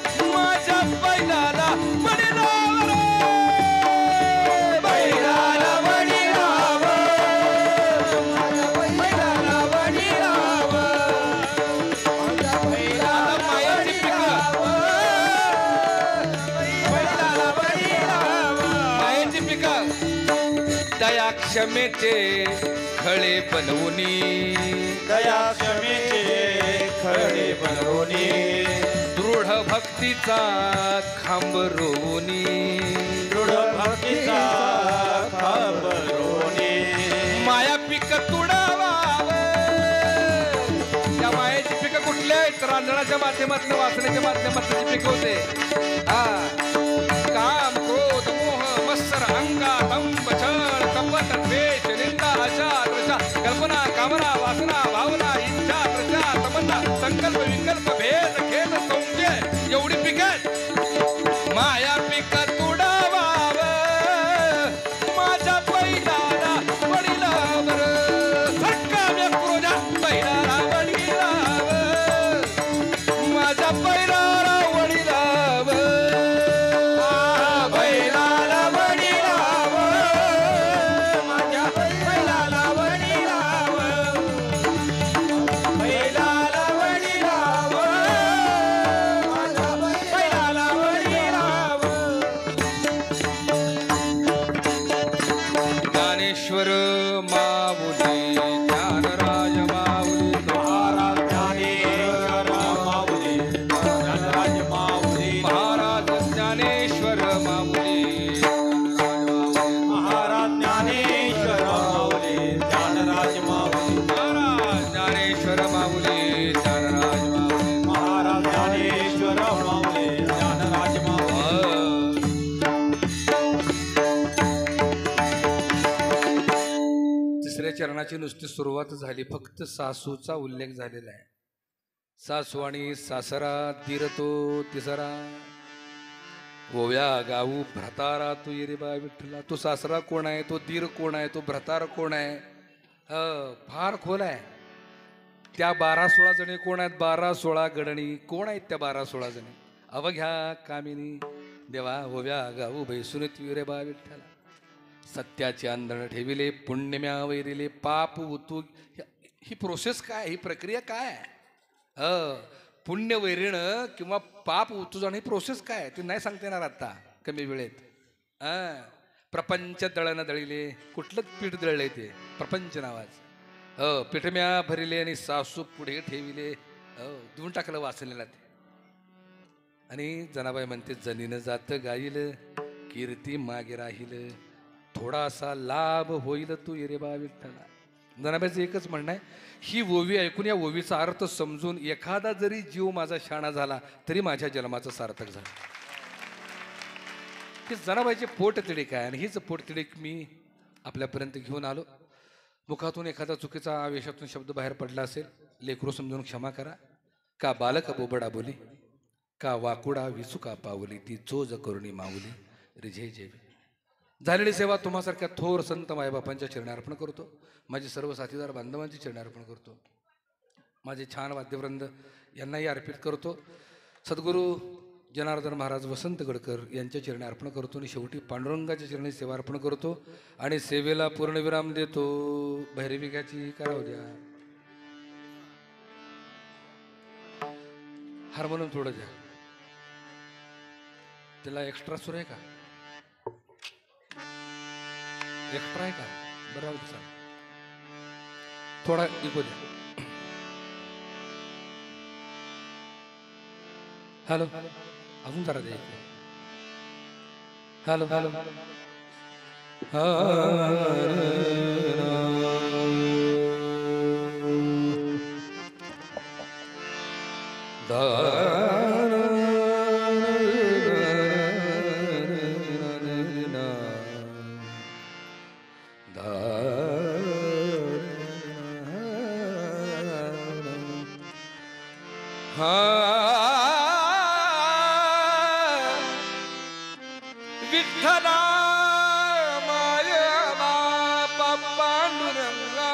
माझ्या बैलाला वडिलावर, बैलाला दया क्षमेचे खळे बनवूनी दया क्षमेचे खळे बनवूनी दृढ भक्तीचा खांब रोवूनी दृढ भक्तीचा खांब रोवूनी माया पीक तुडावाव या मायाची पीक कुठली आहेत रांजणाच्या माध्यमातून वासण्याच्या माध्यमातून पीक होते काम क्रोध मोह मत्सर अंगा दंभ छळ कपट द्वेष निंदा आशा आदर्शा कल्पना कामना वासना भावना इच्छा प्रजा तमन्ना संकल्प विकल्प भेद खेद संशय एवढी पीक आहेत माया पीक तुडावाव माझ्या बैलाला वडिलावर सक्काम्य क्रोधा बैलाला वडिलावर माझ्या बैलाला वडिलावर बैलाला वडिलावर माझ्या बैलाला वडिलावर बैलाला वडिलावर माझ्या बैलाला वडिलावर ज्ञानेश्वर माऊली ज्ञानराज माऊली महाराज ज्ञानेश्वर माऊली ज्ञानराज माऊली महाराज ज्ञानेश्वर माऊली महाराज ज्ञानेश्वर माऊली ज्ञानराज माऊली महाराज ज्ञानेश्वर माऊली ज्ञानराज माऊली महाराज ज्ञानेश्वर माऊली ज्ञानराज माऊली तिसऱ्या चरणाची नुसती सुरुवात झाली फक्त सासूचा उल्लेख झालेला आहे सासू आणि सासरा दीर तो तिसरा ओव्या गाऊ भ्रतारा तू येरेबा विठ्ठला तो सासरा कोण आहे तो दीर कोण आहे तो भ्रतार कोण आहे फार खोल आहे त्या 12-16 जणी कोण आहेत 12-16 गडणी कोण आहेत त्या 12-16 जणी अवघ्या कामिनी देवा ओव्या गाऊ बैसुनी तू येरेबा विठ्ठला सत्याचे आंधण ठेविले पुण्यम्या वैरिले पाप उतू ही प्रोसेस काय ही प्रक्रिया काय पुण्य वैरिणं किंवा पाप उतू जाणं ही प्रोसेस काय ते नाही सांगता येणार आता कमी वेळेत प्रपंच दळण दळिले कुठलं पीठ दळलंय ते प्रपंच नावाचं पिठम्या भरिले आणि सासू पुढे ठेविले देऊन टाकलं वाचलेला ते आणि जनाबाई म्हणते जनीनं जात गाईल कीर्ती मागे राहील थोडासा लाभ होईल तू येरेबा विठ्ठला जनाबाईचं एकच म्हणणं आहे ही ओवी ऐकून या ओवीचा अर्थ समजून एखादा जरी जीव माझा शाणा झाला तरी माझ्या जन्माचं सार्थक झालं हे जनाबाईचे पोटतिडीक आहे आणि हीच पोटतिडीक मी आपल्यापर्यंत घेऊन आलो मुखातून एखादा चुकीचा आवेशातून शब्द बाहेर पडला असेल लेकरू समजून क्षमा करा का बालक बोबडा बोली का वाकुडा विचुका पावली ती चोज करुणी माऊली रिझे जेवी झालेली सेवा तुम्हासारख्या थोर संत मायबापांच्या चरणी अर्पण करतो माझे सर्व साथीदार बांधवांची चरणी अर्पण करतो माझे छान वाद्यवृंद यांनाही अर्पित करतो सद्गुरू जनार्दन महाराज वसंत गडकर यांच्या चरणी अर्पण करतो आणि शेवटी पांडुरंगाच्या चरणी सेवा अर्पण करतो आणि सेवेला पूर्णविराम देतो भैरविकाची करावं द्या हार्मोनियम थोडं द्या त्याला एक्स्ट्रा सूर आहे का एक्स्ट्रा आहे का बरं राहू दे थोडा इको द्या हॅलो अजून जरा द्या हॅलो हॅलो विठ्ठला माय बापा पांडुरंगा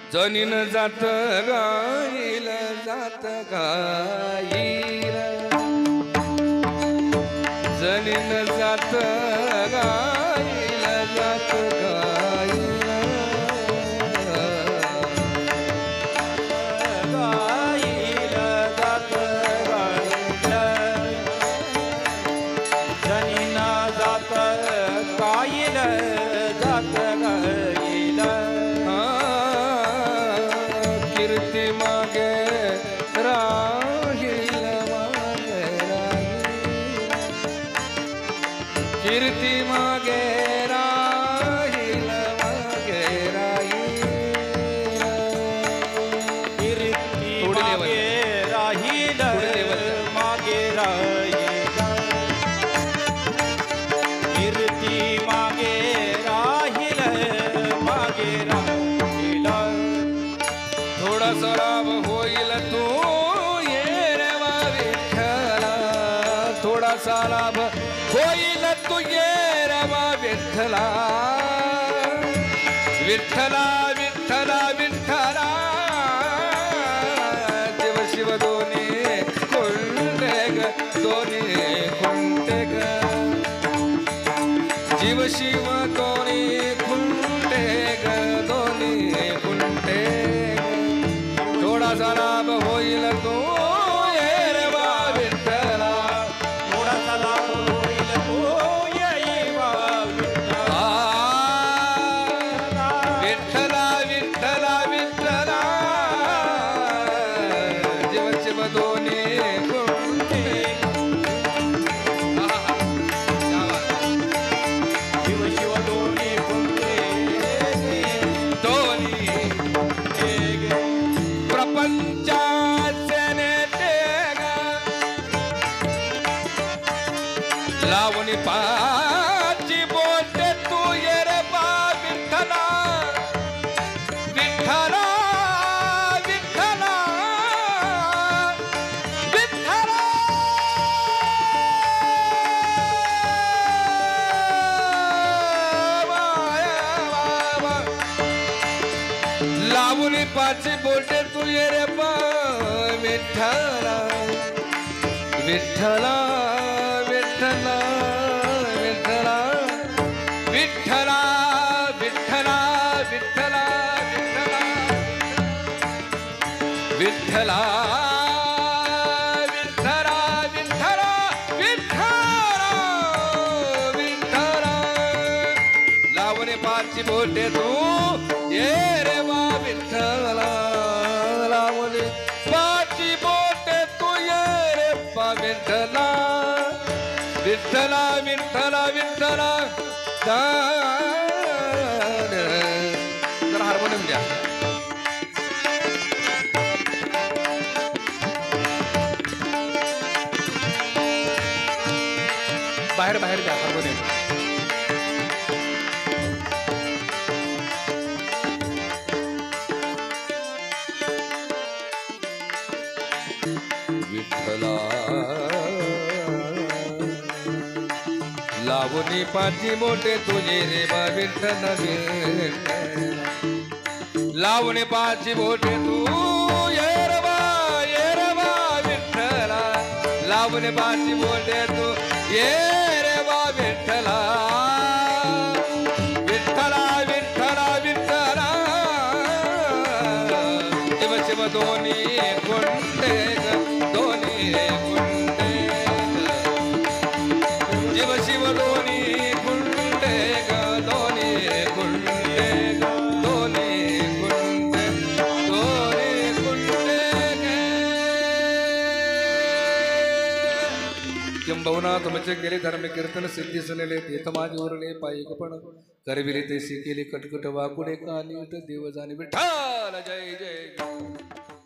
जनीन जात गाईल जात गाईल जनीन जात गाईल जात गाईल गाईल जात गाईल जनीन जात गाईल जात गाईल कीर्ती मागे राहील मागे राहील कीर्ती मागे राहील मागे राहील कीर्ती पुढे मागे राहील मागे राहील कीर्ती मागे राहील मागे राहील थोडासा लाभ होईल तू ये रे वा विठ्ठला थोडासा लाभ होईल तू ये रे वा विठ्ठला विठ्ठला विठ्ठला विठ्ठला देव शिव दोन्ही खुंटे ग दोन्ही खुंटे ग जीव शिव दोन्ही खुंटे ग दोन्ही खुंटे थोडासा लाभ होईल तू ये रे वा विठ्ठला थोडासा लाभ होईल तो येई वा विठ्ठला. विठ्ठला विठ्ठला विठ्ठला जीव शिव दोन्ही खुंटे शिव शिव दोन्ही कुंटे दोन्ही प्रपंचाचे नेते ग लावणी पाची बोलते तू ये रे बा विठ्ठला विठ्ठला विठ्ठला विठ्ठला लावणी पाची बोलते तू ये रे बा विठ्ठला विठ्ठला विठ्ठला विठ्ठला विठ्ठला विठ्ठला विठ्ठला विठ्ठला विठ्ठला विठ्ठला विठ्ठला विठ्ठला विठ्ठला लावणी पाची बोलते तू ये रे वा विठ्ठला लावणी पाची बोलते तू ये रे वा विठ्ठला विठ्ठला विठ्ठला विठ्ठला जरा हार्मोनियम द्या बाहेर बाहेर द्या हार्मोनियम विठ्ठला लावणी पाठी मोठे तुझे रे बा विठ्ठला विठ्ठला लावणी पाठी मोठे तू ये रे बा विठ्ठला लावणी पाठी मोठे तू ये रे बा विठ्ठला विठ्ठला विठ्ठला विठ्ठला शिव शिव दोन्ही कुंडे दोन्ही कुंडे शिव शिव दोन्ही कुंडे दोन्ही कुंडे दोन्ही कुंडे दोन्ही कुंडे किंबहुना तुमचे गेले धर्म कीर्तन सिद्धी सुनेले तीर्थ माझे उरले पायिक पण करविले ते केले कटकट वाकुडे कानिट देव जाणे विठ्ठल जय जय